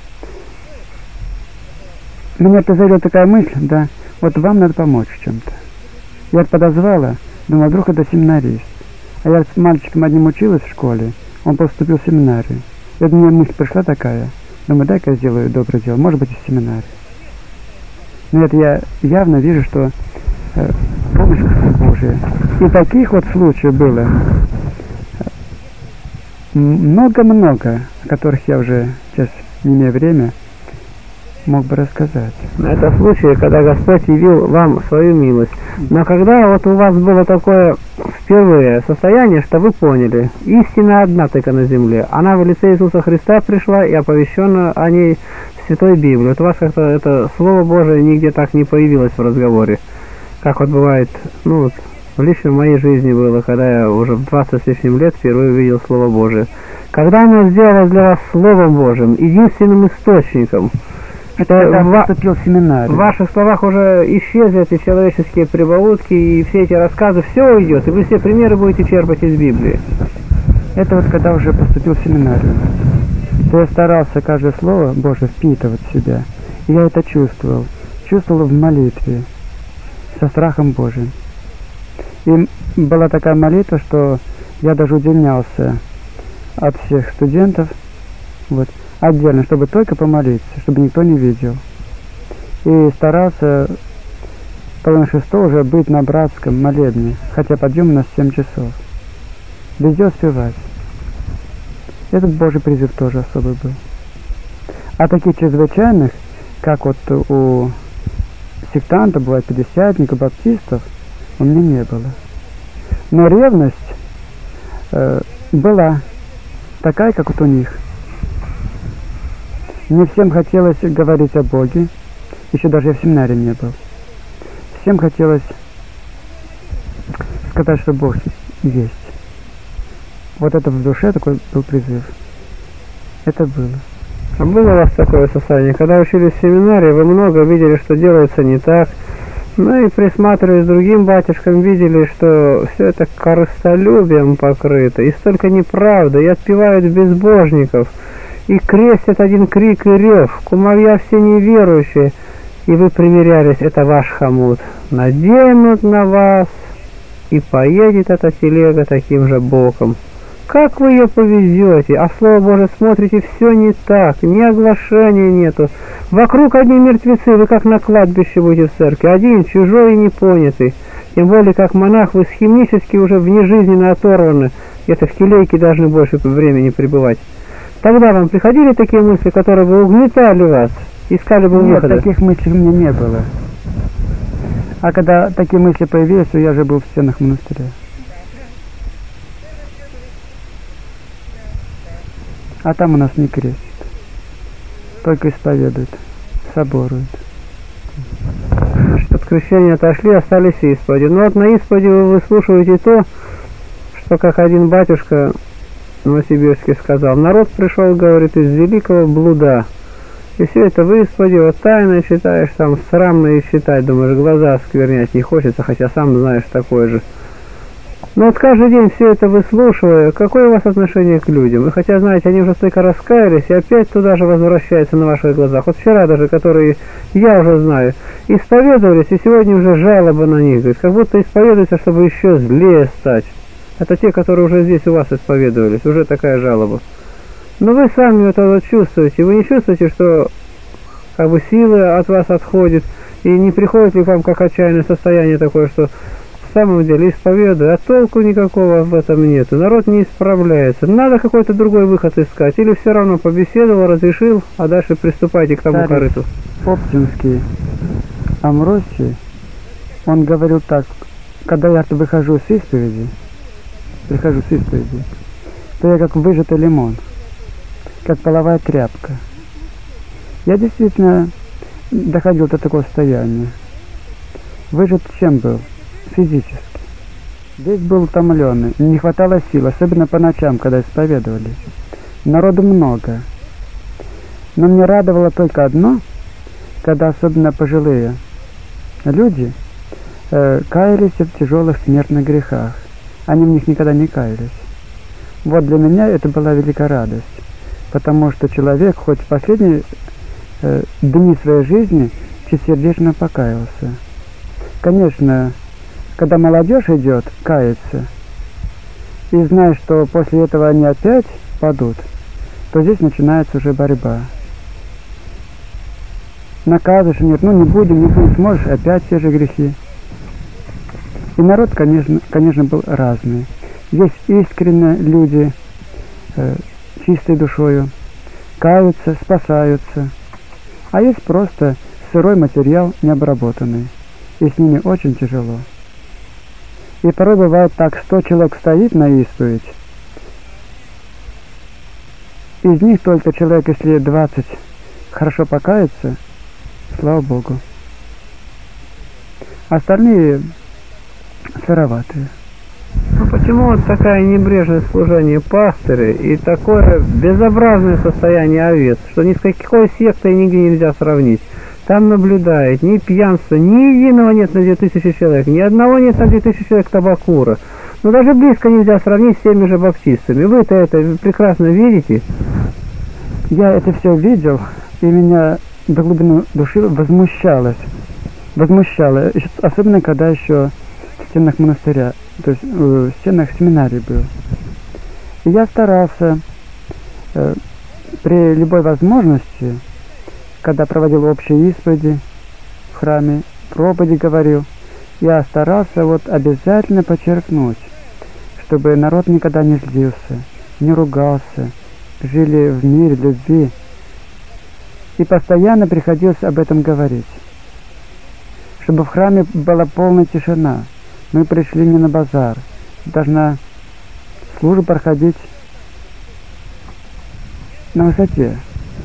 меня позовет такая мысль, да, вот вам надо помочь в чем-то. Я подозвала, думала, вдруг это семинарист. А я с мальчиком одним училась в школе, он поступил в семинарию. И вот мне мысль пришла такая, думаю, дай-ка я сделаю доброе дело, может быть, из семинарии. Но это я явно вижу, что э, помощь Божия. И таких вот случаев было много-много, о которых я уже сейчас, не имея времени, мог бы рассказать. Это случаи, когда Господь явил вам свою милость. Но когда вот у вас было такое впервые состояние, что вы поняли, истина одна только на земле, она в лице Иисуса Христа пришла и оповещена о ней в Святой Библии. Вот у вас как-то это Слово Божие нигде так не появилось в разговоре, как вот бывает, ну вот, лично в моей жизни было, когда я уже в двадцать с лишним лет впервые увидел Слово Божие. Когда оно сделалось для вас Словом Божьим, единственным источником, что в, поступил в семинарию. В ваших словах уже исчезли эти человеческие прибаутки, и все эти рассказы, все уйдет, и вы все примеры будете черпать из Библии. Это вот когда уже поступил в семинарию, то я старался каждое слово Божие впитывать в себя. И я это чувствовал. Чувствовал в молитве, со страхом Божиим. И была такая молитва, что я даже уделялся от всех студентов, вот, отдельно, чтобы только помолиться, чтобы никто не видел. И старался половина шестого уже быть на братском молебне, хотя подъем у нас семь часов. Везде успевать. Этот Божий призыв тоже особый был. А таких чрезвычайных, как вот у сектантов, бывает пятидесятников, баптистов, у меня не было. Но ревность э, была такая, как вот у них. Мне всем хотелось говорить о Боге, еще даже я в семинарии не был. Всем хотелось сказать, что Бог есть. Вот это в душе такой был призыв. Это было. А было у вас такое состояние, когда учились в семинарии, вы много видели, что делается не так, ну и присматриваясь к другим батюшкам, видели, что все это корыстолюбием покрыто, и столько неправды, и отпевают безбожников, и крестят один крик и рев, кумовья все неверующие, и вы примирялись, это ваш хомут, наденут на вас, и поедет эта телега таким же боком. Как вы ее повезете, а Слово Божие смотрите, все не так, ни оглашения нету. Вокруг одни мертвецы, вы как на кладбище будете в церкви, один, чужой и непонятый. Тем более, как монах, вы схемически уже внежизненно оторваны, где-то в келейке должны больше времени пребывать. Тогда вам приходили такие мысли, которые бы угнетали вас, искали бы выхода? Нет, таких мыслей у меня не было. А когда такие мысли появились, то я же был в стенах монастыря. А там у нас не крестят, только исповедуют, соборуют. От крещения отошли, остались исповеди. Но вот на исповеди вы выслушиваете то, что как один батюшка в Новосибирске сказал: народ пришел, говорит, из великого блуда. И все это в исповеди, вот тайно читаешь, там срамно и читать, думаешь, глаза сквернять не хочется, хотя сам знаешь такое же. Но вот каждый день все это выслушивая, какое у вас отношение к людям? И хотя, знаете, они уже столько раскаялись, и опять туда же возвращаются на ваших глазах. Вот вчера даже, которые я уже знаю, исповедовались, и сегодня уже жалоба на них. Говорит, как будто исповедуются, чтобы еще злее стать. Это те, которые уже здесь у вас исповедовались, уже такая жалоба. Но вы сами это вот чувствуете. Вы не чувствуете, что как бы силы от вас отходят, и не приходит ли к вам как отчаянное состояние такое, что в самом деле исповедую, а толку никакого в этом нет. Народ не исправляется. Надо какой-то другой выход искать. Или все равно побеседовал, разрешил, а дальше приступайте к тому Старец корыту. Оптинский Амвросий, он говорил так: когда я выхожу с исповеди, прихожу с исповеди, то я как выжатый лимон, как половая тряпка. Я действительно доходил до такого состояния. Выжат чем был? Физически. Весь был утомленный, не хватало сил, особенно по ночам, когда исповедовались. Народу много. Но мне радовало только одно, когда особенно пожилые люди э, каялись в тяжелых смертных грехах. Они в них никогда не каялись. Вот для меня это была великая радость, потому что человек хоть в последние э, дни своей жизни чистосердечно покаялся. Конечно, когда молодежь идет каяться, и зная, что после этого они опять падут, то здесь начинается уже борьба. Наказываешь, нет, ну не будем, не будем, сможешь, опять те же грехи. И народ, конечно, конечно был разный. Есть искренне люди, э, чистой душою, каются, спасаются. А есть просто сырой материал, необработанный. И с ними очень тяжело. И порой бывает так, сто человек стоит на исповедь. Из них только человек, если двадцать хорошо покается, слава Богу. Остальные сыроватые. Ну почему вот такая небрежность служения пастыря и такое безобразное состояние овец, что ни с какой сектой нигде нельзя сравнить? Там наблюдает ни пьянства, ни единого нет на две тысячи человек, ни одного нет на две тысячи человек табакура. Но даже близко нельзя сравнить с теми же баптистами. Вы-то это прекрасно видите. Я это все видел, и меня до глубины души возмущалось. Возмущало, особенно когда еще в стенах монастыря, то есть в стенах семинарии был. И я старался э, при любой возможности, когда проводил общие исповеди в храме, проповеди говорил, я старался вот обязательно подчеркнуть, чтобы народ никогда не злился, не ругался, жили в мире, любви. И постоянно приходилось об этом говорить, чтобы в храме была полная тишина. Мы пришли не на базар, должна служба проходить на высоте.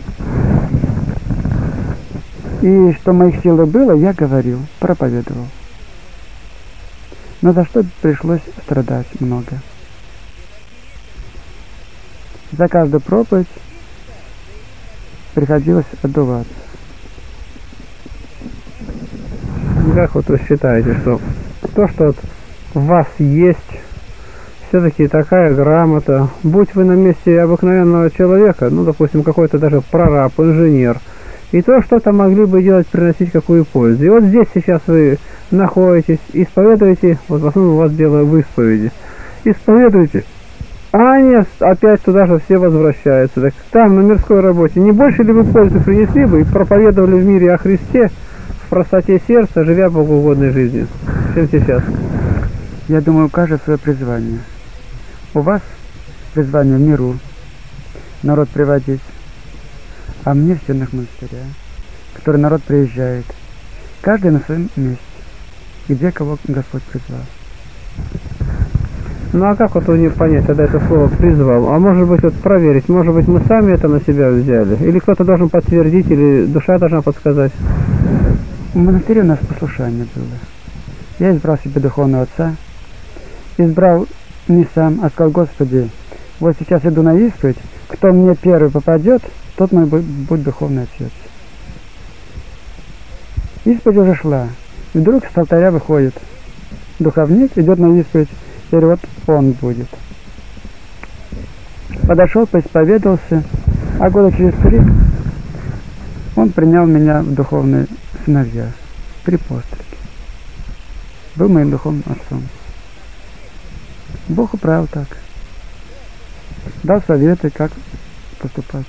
И что моих сил было, я говорил, проповедовал. Но за что пришлось страдать много. За каждую проповедь приходилось отдуваться. Как вот вы считаете, что то, что вот в вас есть, все-таки такая грамота, будь вы на месте обыкновенного человека, ну, допустим, какой-то даже прораб, инженер, и то что-то могли бы делать, приносить какую пользу. И вот здесь сейчас вы находитесь, исповедуете, вот в основном у вас дело в исповеди, исповедуете, а они опять туда же все возвращаются. Так там, на мирской работе, не больше ли вы пользы принесли бы и проповедовали в мире о Христе, в простоте сердца, живя богоугодной жизнью, чем сейчас? Я думаю, у каждого свое призвание. У вас призвание в миру, народ приводить, а мне в стенах монастыря, который народ приезжает, каждый на своем месте, где кого Господь призвал. Ну а как вот у них понять тогда это слово «призвал»? А может быть вот проверить, может быть мы сами это на себя взяли? Или кто-то должен подтвердить, или душа должна подсказать? В монастыре у нас послушание было. Я избрал себе духовного отца, избрал не сам, а сказал: Господи, вот сейчас иду на исповедь, кто мне первый попадет, тот мой будет духовный отец. Исповедь уже шла, и вдруг с алтаря выходит духовник, идет на исповедь, Теперь вот он будет. Подошел, поисповедовался, а года через три он принял меня в духовные сыновья при постриге. Был моим духовным отцом. Бог управил так. Дал советы, как поступать.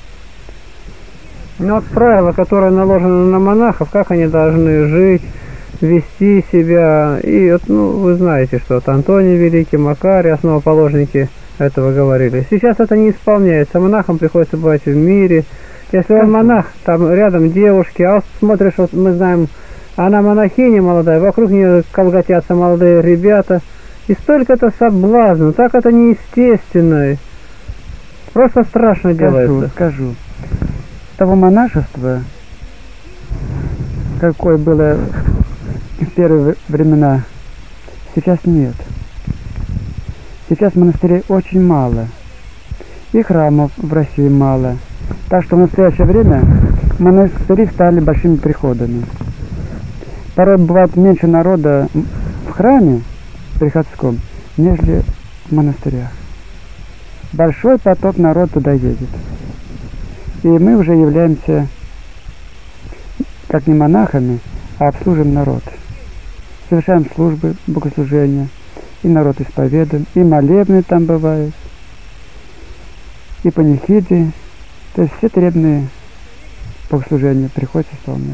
Ну вот правила, которые наложены на монахов, как они должны жить, вести себя. И вот, ну, вы знаете, что вот Антоний Великий, Макарий, основоположники этого говорили. Сейчас это не исполняется. Монахам приходится бывать в мире. Если он монах, там рядом девушки, а вот смотришь, вот мы знаем, она монахиня молодая, вокруг нее колготятся молодые ребята. И столько-то соблазна, так это неестественно. Просто страшно Скажу, делается. скажу. Того монашества, какое было в первые времена, сейчас нет. Сейчас монастырей очень мало. И храмов в России мало. Так что в настоящее время монастыри стали большими приходами. Порой бывает меньше народа в храме приходском, нежели в монастырях. Большой поток народ туда едет. И мы уже являемся, как не монахами, а обслуживаем народ. Совершаем службы, богослужения, и народ исповедуем, и молебны там бывают, и панихиды. То есть все требные богослужения приходится исполнять.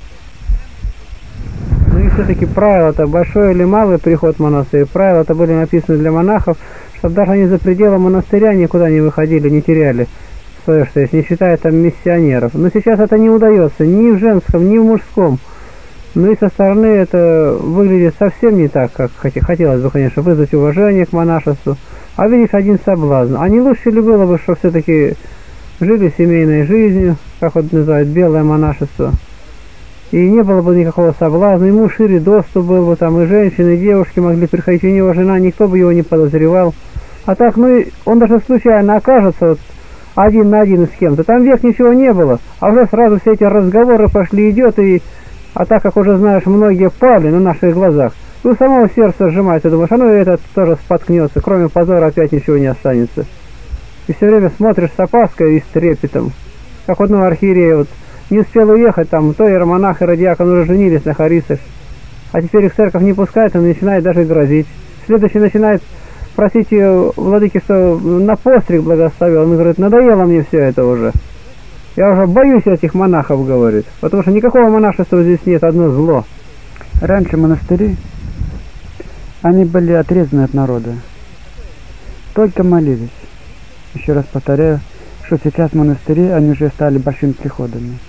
Ну и все-таки правила-то, большой или малый приход в монастырь, правила-то были написаны для монахов, чтобы даже они за пределы монастыря никуда не выходили, не теряли свое, что есть, не считая там миссионеров. Но сейчас это не удается ни в женском, ни в мужском. Ну и со стороны это выглядит совсем не так, как хотелось бы, конечно, вызвать уважение к монашеству. А видишь, один соблазн. А не лучше ли было бы, что все-таки жили семейной жизнью, как вот называют, белое монашество, и не было бы никакого соблазна, ему шире доступ был бы, там и женщины, и девушки могли приходить, у него жена, никто бы его не подозревал. А так, ну, он даже случайно окажется вот один на один с кем-то, там век ничего не было, а уже сразу все эти разговоры пошли, идет, и, а так как уже знаешь, многие пали на наших глазах, у самого сердца сжимается, думаешь, а ну и этот тоже споткнется, кроме позора опять ничего не останется. И все время смотришь с опаской и с трепетом. Как одного архиерея вот не успел уехать, там то иеромонах и радиакон уже женились на харисах, а теперь их церковь не пускает, он начинает даже грозить. Следующий начинает просить ее, владыки, что на постриг благословил. Он говорит, надоело мне все это уже. Я уже боюсь этих монахов, говорит, потому что никакого монашества здесь нет, одно зло. Раньше монастыри, они были отрезаны от народа, только молились. Еще раз повторяю, что сейчас монастыри, они уже стали большими приходами.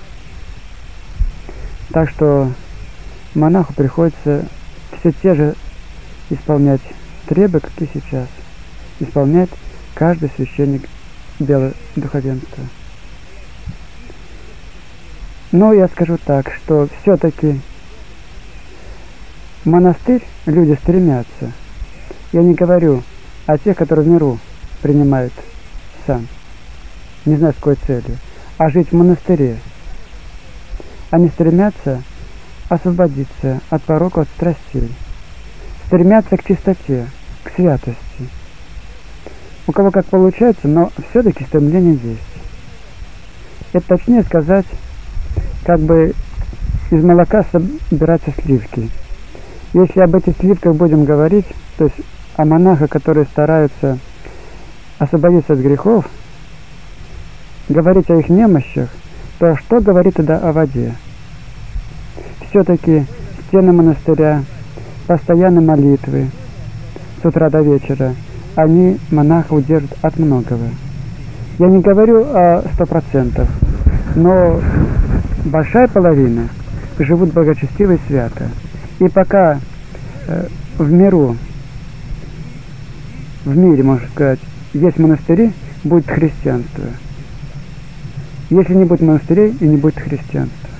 Так что монаху приходится все те же исполнять требы, как и сейчас. Исполняет каждый священник белого духовенства. Но я скажу так, что все-таки в монастырь люди стремятся. Я не говорю о тех, которые в миру принимают сан, не знаю с какой целью, а жить в монастыре. Они стремятся освободиться от пороков, от страстей, стремятся к чистоте, к святости. У кого как получается, но все-таки стремление есть. Это точнее сказать, как бы из молока собираются сливки. Если об этих сливках будем говорить, то есть о монахах, которые стараются освободиться от грехов, говорить о их немощах, то что говорит тогда о воде? Все-таки стены монастыря, постоянные молитвы с утра до вечера, они монаха удержат от многого. Я не говорю о сто процентов, но большая половина живут благочестиво и свято. И пока э, в миру, в мире, можно сказать, есть монастыри, будет христианство. Если не будет монастырей, и не будет христианства.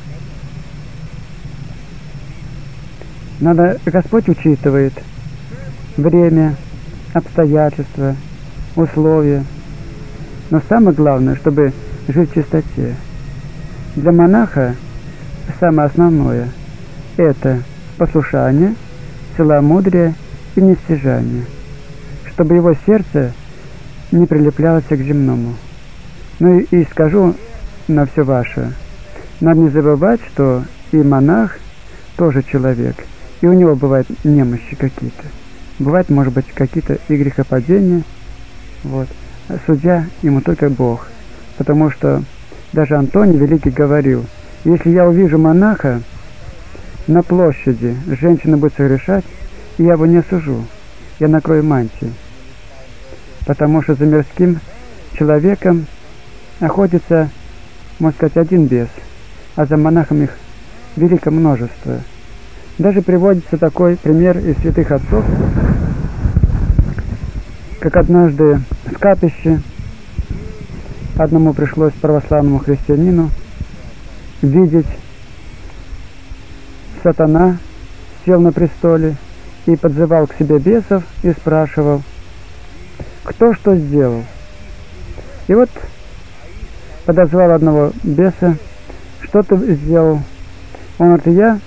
Надо, Господь учитывает время, обстоятельства, условия. Но самое главное, чтобы жить в чистоте. Для монаха самое основное – это послушание, целомудрие и нестяжание. чтобы его сердце не прилеплялось к земному. Ну и, и скажу на все ваше. Надо не забывать, что и монах тоже человек, и у него бывают немощи какие-то. Бывают, может быть, какие-то и грехопадения. Вот. Судья ему только Бог. Потому что даже Антоний Великий говорил, если я увижу монаха на площади, женщина будет согрешать, и я его не осужу, я накрою мантией. Потому что за мирским человеком охотится, можно сказать, один бес, а за монахом их великое множество. Даже приводится такой пример из святых отцов, как однажды в капище одному пришлось православному христианину видеть, сатана сел на престоле и подзывал к себе бесов и спрашивал, кто что сделал. И вот подозвал одного беса, что ты сделал? Он говорит, я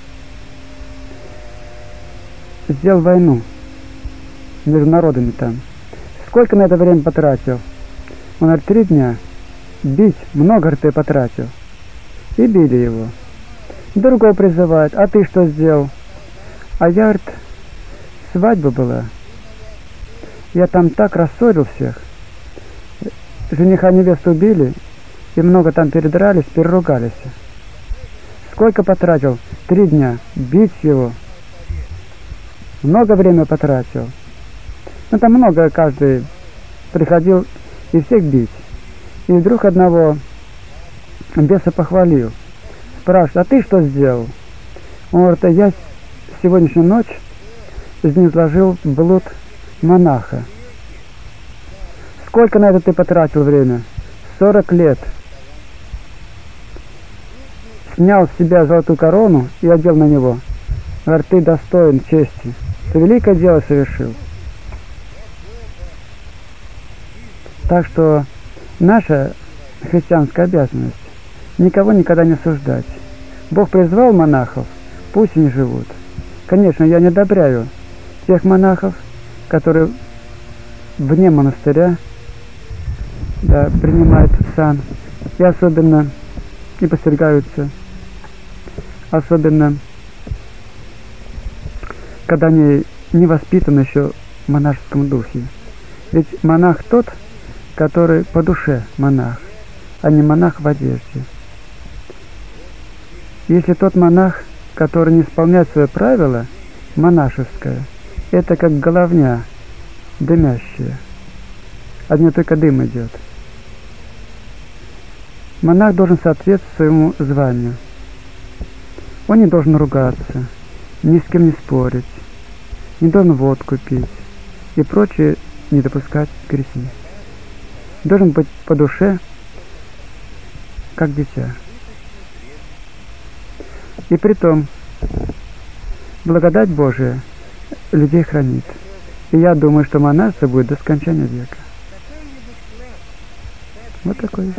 сделал войну между народами там. Сколько на это время потратил? Он говорит, три дня. Бить много, говорит, ты потратил. И били его. Другого призывает, а ты что сделал? А я, говорит, свадьба была. Я там так рассорил всех. Жениха невесту убили, и много там передрались, переругались. Сколько потратил? Три дня. Бить его. Много времени потратил. Ну там много, каждый приходил и всех бить. И вдруг одного беса похвалил. Спрашивает, а ты что сделал? Он говорит, а я сегодняшнюю ночь изнизложил блуд монаха. Сколько на это ты потратил время? Сорок лет. Снял с себя золотую корону и одел на него. Говорит, ты достоин чести. Ты великое дело совершил. Так что наша христианская обязанность никого никогда не осуждать. Бог призвал монахов, пусть они живут. Конечно, я не одобряю тех монахов, которые вне монастыря, да, принимают сан, и особенно и постригаются, особенно когда они не воспитаны еще в монашеском духе. Ведь монах тот, который по душе монах, а не монах в одежде. Если тот монах, который не исполняет свое правило монашеское, это как головня дымящая, от нее только дым идет. Монах должен соответствовать своему званию. Он не должен ругаться, ни с кем не спорить, не должен водку пить и прочее не допускать грехи. Должен быть по душе, как дитя. И притом, благодать Божия людей хранит. И я думаю, что монашество будет до скончания века. Вот такое.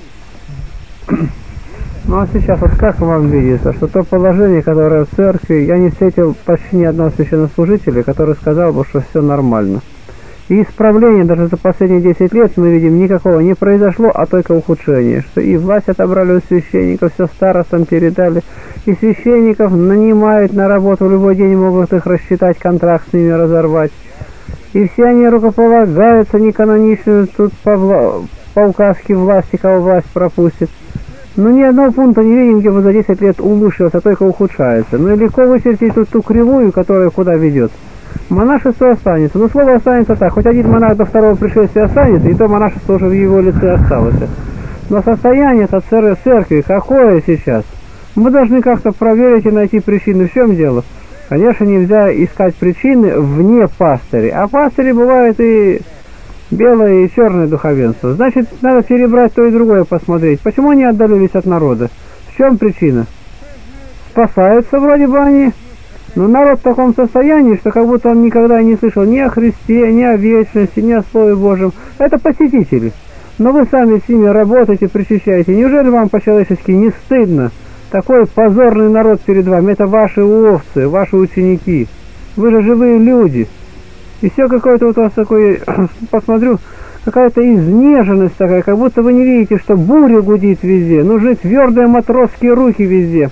Ну а сейчас вот как вам видится, что то положение, которое в церкви, я не встретил почти ни одного священнослужителя, который сказал бы, что все нормально. И исправления даже за последние десять лет мы видим никакого не произошло, а только ухудшение. Что и власть отобрали у священников, все старостам передали, и священников нанимают на работу в любой день, могут их рассчитать, контракт с ними разорвать. И все они рукополагаются неканоничную тут по, вла... по указке власти, кого власть пропустит. Но ни одного пункта не видим, где бы за десять лет улучшилось, а только ухудшается. Ну и легко вычертить тут ту кривую, которая куда ведет. Монашество останется. Но слово останется так. Хоть один монах до второго пришествия останется, и то монашество уже в его лице осталось. Но состояние это церкви какое сейчас? Мы должны как-то проверить и найти причины. В чем дело? Конечно, нельзя искать причины вне пастырей. А пастыри бывают и белое, и черное духовенство. Значит, надо перебрать то и другое, посмотреть. Почему они отдалились от народа? В чем причина? Спасаются вроде бы они. Но народ в таком состоянии, что как будто он никогда не слышал ни о Христе, ни о вечности, ни о Слове Божьем. Это посетители. Но вы сами с ними работаете, причащаете. Неужели вам по-человечески не стыдно? Такой позорный народ перед вами. Это ваши овцы, ваши ученики. Вы же живые люди. И все какое-то вот у вас такое, посмотрю, какая-то изнеженность такая, как будто вы не видите, что буря гудит везде. Нужны твердые матросские руки везде.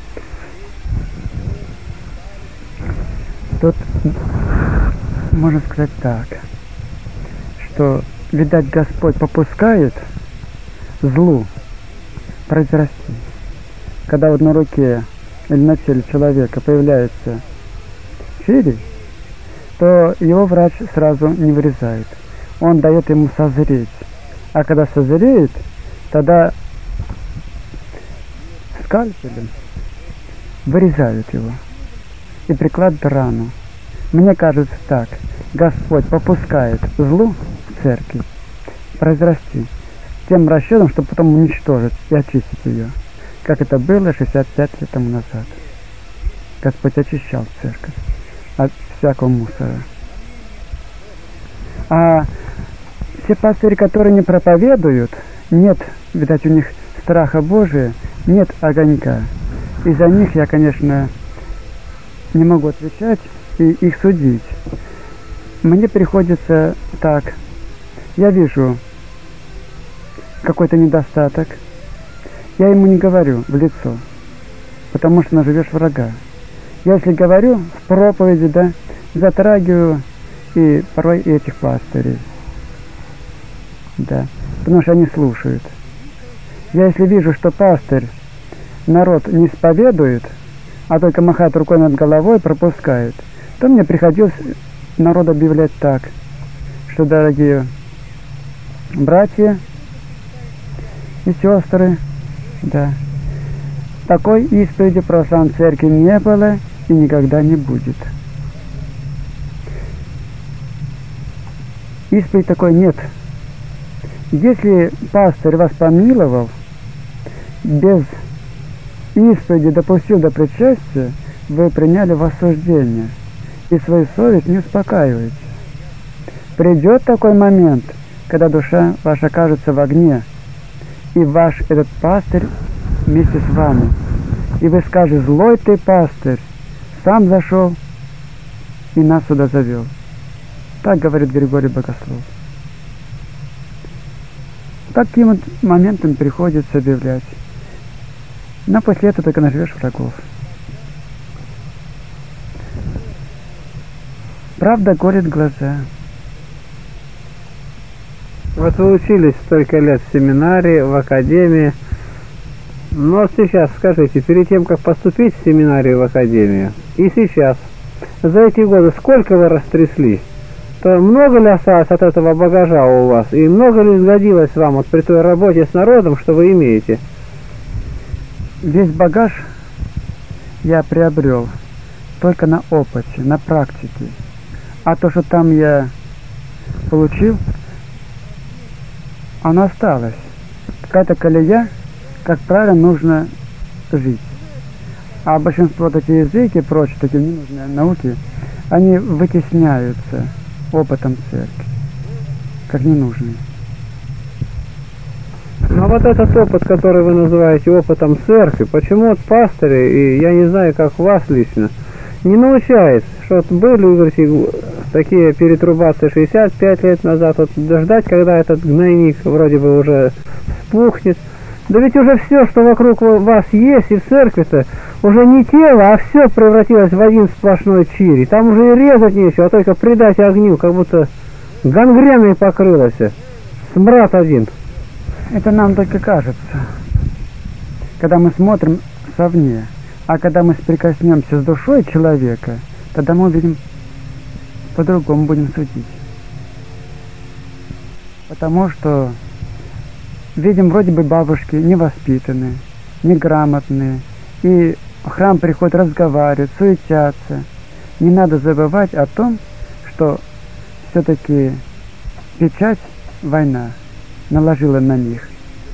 Тут можно сказать так, что, видать, Господь попускает злу произрасти. Когда вот на руке или на теле человека появляется филий, то его врач сразу не вырезает. Он дает ему созреть. А когда созреет, тогда скальпелем вырезают его и прикладывают рану. Мне кажется так, Господь попускает злу в церкви произрасти с тем расчетом, чтобы потом уничтожить и очистить ее, как это было шестьдесят пять лет тому назад. Господь очищал церковь от всякого мусора. А все пастыри, которые не проповедуют, нет, видать, у них страха Божия, нет огонька. И за них я, конечно, не могу отвечать и их судить. Мне приходится так. Я вижу какой-то недостаток. Я ему не говорю в лицо, потому что наживешь врага. Я если говорю в проповеди, да, затрагиваю и порой и этих пастырей. Да, потому что они слушают. Я если вижу, что пастырь народ не исповедует, а только махает рукой над головой, пропускает, то мне приходилось народ объявлять так, что, дорогие братья и сестры, да, такой исповеди в православной церкви не было и никогда не будет. Исповеди такой нет. Если пастырь вас помиловал, без исповеди допустил до причастия, вы приняли в осуждение и свою совесть не успокаиваете. Придет такой момент, когда душа ваша окажется в огне, и ваш этот пастырь вместе с вами. И вы скажете: злой ты пастырь, сам зашел и нас сюда завел. Так говорит Григорий Богослов. Таким вот моментом приходится объявлять. Но после этого только наживешь врагов. Правда горит глаза. Вот вы учились столько лет в семинарии, в академии. Но сейчас скажите, перед тем, как поступить в семинарию, в академию, и сейчас, за эти годы сколько вы растрясли? То много ли осталось от этого багажа у вас? И много ли сгодилось вам вот при той работе с народом, что вы имеете? Весь багаж я приобрел только на опыте, на практике. А то, что там я получил, оно осталось. Какая-то колея, как правильно нужно жить. А большинство такие языки и прочие такие ненужные науки, они вытесняются опытом церкви, как ненужные. Но вот этот опыт, который вы называете опытом церкви, почему вот пастыри, и я не знаю, как вас лично, не научает, что вот были, вы говорите, такие перетрубации шестьдесят пять лет назад, вот дождать, когда этот гнойник вроде бы уже вспухнет. Да ведь уже все, что вокруг вас есть, и в церкви-то, уже не тело, а все превратилось в один сплошной чирий. Там уже и резать нечего, а только придать огню, как будто гангреной покрылось. Смрад один. Это нам только кажется, когда мы смотрим совне. А когда мы соприкоснемся с душой человека, тогда мы увидим, по-другому будем судить. Потому что видим, вроде бы бабушки невоспитанные, неграмотные, и в храм приходят, разговаривают, суетятся. Не надо забывать о том, что все-таки печать война наложила на них.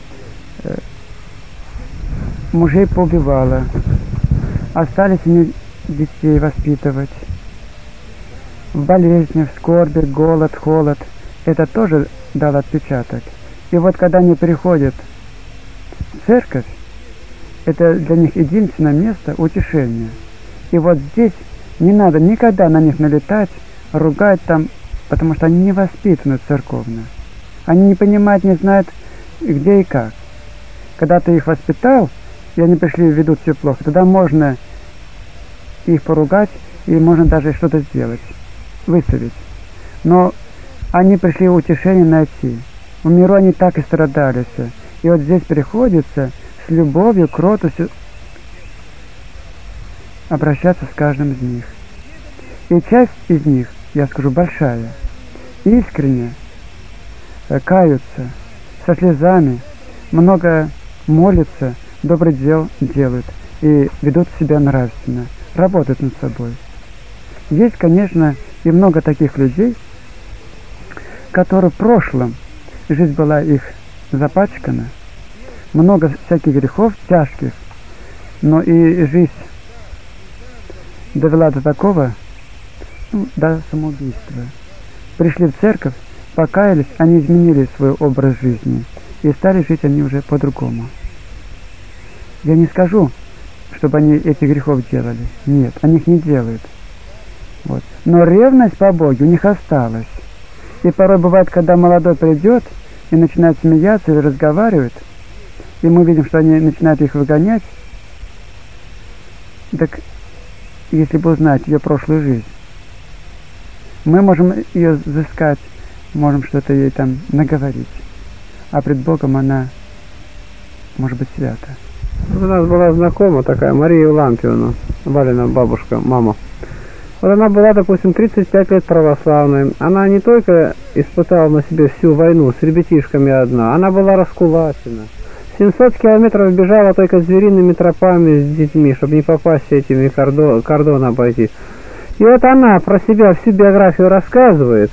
Мужей поубивала, остались они детей воспитывать. В болезни, в скорби, голод, холод. Это тоже дал отпечаток. И вот когда они приходят в церковь, это для них единственное место утешения. И вот здесь не надо никогда на них налетать, ругать там потому что они не воспитаны церковно. Они не понимают, не знают, где и как. Когда ты их воспитал, и они пришли и ведут все плохо, тогда можно их поругать, и можно даже что-то сделать, выставить. Но они пришли утешение найти. В миру они так и страдались. И вот здесь приходится с любовью, кротостью обращаться с каждым из них. И часть из них, я скажу, большая, искренне каются, со слезами, много молятся, добрый дел делают и ведут себя нравственно, работают над собой. Есть, конечно, и много таких людей, которые в прошлом жизнь была их запачкана, много всяких грехов тяжких, но и жизнь довела до такого, ну, до самоубийства. Пришли в церковь, покаялись, они изменили свой образ жизни, и стали жить они уже по-другому. Я не скажу, чтобы они этих грехов делали. Нет, они их не делают. Вот. Но ревность по Богу у них осталась. И порой бывает, когда молодой придет и начинает смеяться или разговаривает, и мы видим, что они начинают их выгонять, так если бы узнать ее прошлую жизнь, мы можем ее взыскать, можем что-то ей там наговорить, а пред Богом она может быть свята. У нас была знакома такая Мария Лампиевна, Валина бабушка, мама. Вот она была, допустим, тридцать пять лет православной. Она не только испытала на себе всю войну с ребятишками одна, она была раскулачена. семьсот километров бежала только звериными тропами с детьми, чтобы не попасть этими кордон, кордон обойти. И вот она про себя всю биографию рассказывает,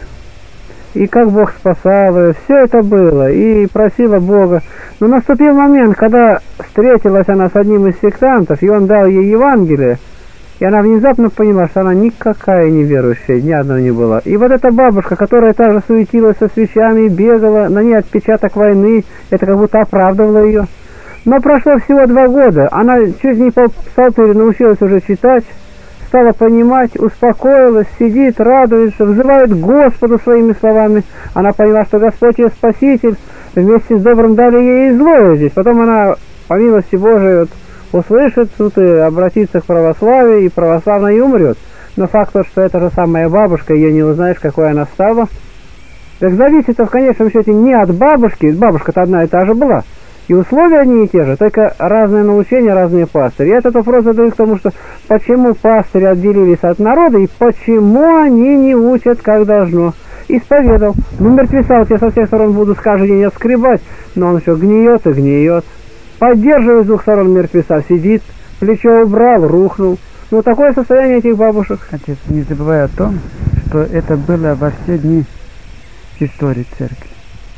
и как Бог спасал ее, все это было, и просила Бога. Но наступил момент, когда встретилась она с одним из сектантов, и он дал ей Евангелие, и она внезапно поняла, что она никакая не верующая, ни одной не была. И вот эта бабушка, которая также суетилась со свечами, бегала, на ней отпечаток войны, это как будто оправдывало ее. Но прошло всего два года, она чуть не по псалтыре научилась уже читать, стала понимать, успокоилась, сидит, радуется, взывает к Господу своими словами. Она поняла, что Господь ее Спаситель, вместе с добрым дали ей и злое здесь. Потом она, по милости Божией, вот, услышит тут и обратится к православию, и православно и умрет. Но факт тот, что это же самая бабушка, ее не узнаешь, какой она стала. Так зависит в конечном счете не от бабушки, бабушка-то одна и та же была, и условия одни и те же, только разные научения, разные пастыри. И этот вопрос задаю к тому, что почему пастыри отделились от народа, и почему они не учат, как должно. Исповедал. Ну, мертвеца вот я со всех сторон буду каждый день отскребать, но он еще гниет и гниет. Поддерживает с двух сторон мертвеца, сидит, плечо убрал, рухнул. Ну, такое состояние этих бабушек. Отец, не забывай о том, что это было во все дни истории церкви.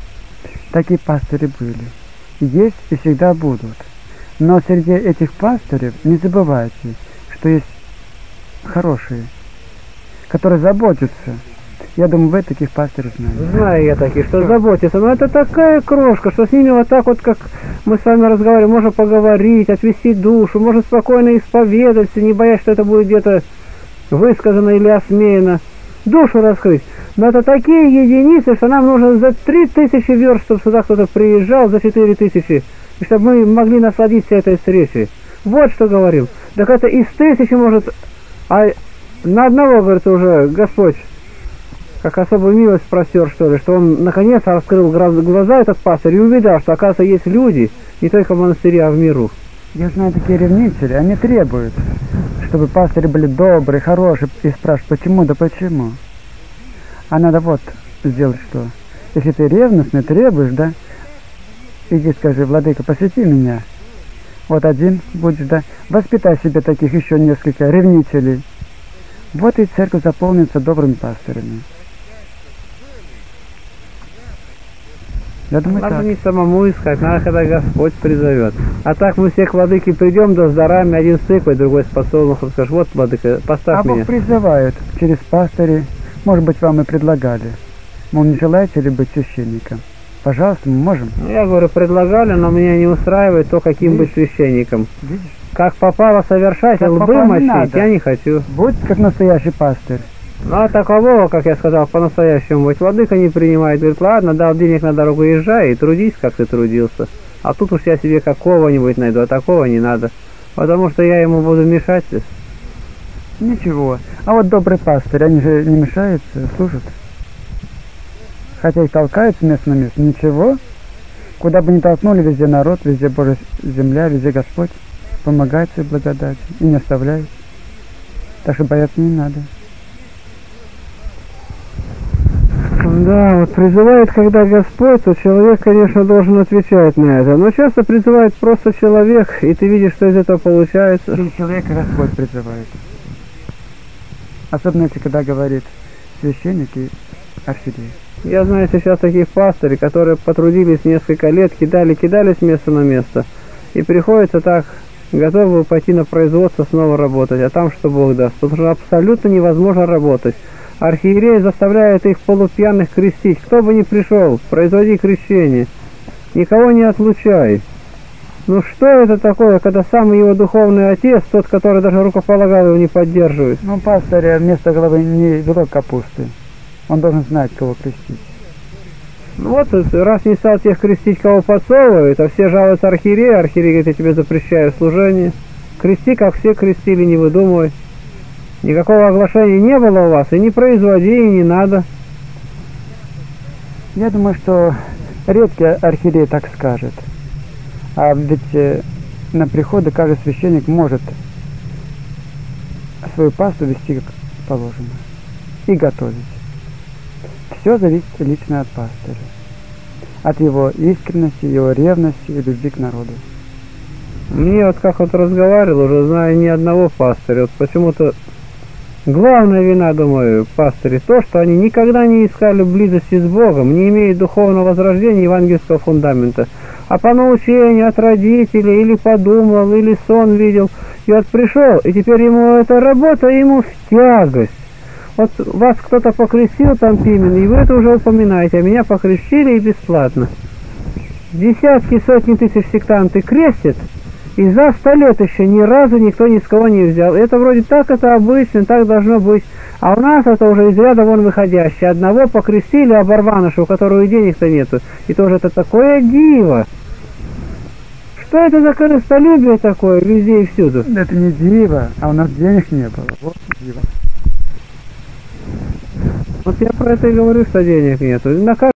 Такие пастыри были. Есть и всегда будут. Но среди этих пастырей не забывайте, что есть хорошие, которые заботятся. Я думаю, вы таких пастырей знаете. Знаю я таких, что заботятся. Но это такая крошка, что с ними вот так вот, как мы с вами разговариваем, можно поговорить, отвести душу, можно спокойно исповедоваться, не боясь, что это будет где-то высказано или осмеяно. Душу раскрыть. Но это такие единицы, что нам нужно за три тысячи верст, чтобы сюда кто-то приезжал, за четыре тысячи, и чтобы мы могли насладиться этой встречей. Вот что говорим. Так это из тысячи может, а на одного, говорится, уже Господь как особую милость простер, что ли, что он наконец раскрыл глаза, этот пастырь, и увидел, что, оказывается, есть люди, не только в монастыре, а в миру. Я знаю такие ревнители, они требуют, чтобы пастыри были добрые, хорошие, и спрашивают, почему, да почему. А надо вот сделать что. Если ты ревностный, требуешь, да, иди скажи, владыка, посвяти меня. Вот один будешь, да, воспитай себе таких еще несколько ревнителей. Вот и церковь заполнится добрыми пастырями. Я думаю, надо так. не самому искать, надо, когда Господь призовет. А так мы все к владыке придем, да с дарами, один с тыквой, другой с подсолнухом, скажешь, вот, владыка, поставь а меня. Бог призывает через пастырей, может быть, вам и предлагали. Мол, не желаете ли быть священником? Пожалуйста, мы можем. Я говорю, предлагали, но меня не устраивает то, каким Видишь? быть священником. Видишь? Как попало совершать, как лбы попало, мочить, не я не хочу. Будь как настоящий пастырь. Ну а такового, как я сказал, по-настоящему быть владыка не принимает. Говорит, ладно, дал денег на дорогу, езжай и трудись, как ты трудился. А тут уж я себе какого-нибудь найду, а такого не надо. Потому что я ему буду мешать. Ничего. А вот добрый пастырь, они же не мешаются, служат. Хотя и толкают с места на место. Ничего. Куда бы ни толкнули, везде народ, везде Божья земля, везде Господь помогает своей благодати и не оставляет. Так что бояться не надо. Да, вот призывает, когда Господь, то человек, конечно, должен отвечать на это. Но часто призывает просто человек, и ты видишь, что из этого получается. Или человека Господь призывает. Особенно, если когда говорит священник и архиерей. Я знаю сейчас таких пастырей, которые потрудились несколько лет, кидали, кидали с места на место. И приходится так, готовы пойти на производство, снова работать. А там что Бог даст. Потому что абсолютно невозможно работать. Архиерей заставляет их полупьяных крестить. Кто бы ни пришел, производи крещение. Никого не отлучай. Ну что это такое, когда самый его духовный отец, тот, который даже рукополагал, его не поддерживает? Ну, пастырь вместо головы не вилок капусты. Он должен знать, кого крестить. Ну вот, раз не стал тех крестить, кого подсовывает, а все жалуются архиерею, архиерей говорит, я тебе запрещаю служение. Крести, как все крестили, не выдумывай. Никакого оглашения не было у вас, и не производи, и не надо. Я думаю, что редкий архиерей так скажет. А ведь э, на приходы каждый священник может свою пасту вести как положено и готовить. Все зависит лично от пастыря, от его искренности, его ревности и любви к народу. Мне вот как вот разговаривал, уже знаю ни одного пастыря, вот почему-то главная вина, думаю, пастырей, то, что они никогда не искали близости с Богом, не имеют духовного возрождения евангельского фундамента, а по научению от родителей, или подумал, или сон видел, и вот пришел, и теперь ему эта работа, ему в тягость. Вот вас кто-то покрестил там Пимен, и вы это уже упоминаете, а меня покрестили и бесплатно. Десятки, сотни тысяч сектанты крестят, и за сто лет еще ни разу никто ни с кого не взял. Это вроде так, это обычно, так должно быть. А у нас это уже из ряда вон выходящее. Одного покрестили оборваныша, у которого и денег-то нету. И тоже это такое диво. Что это за корыстолюбие такое везде и всюду? Это не диво, а у нас денег не было. Вот диво. Вот я про это и говорю, что денег нету. На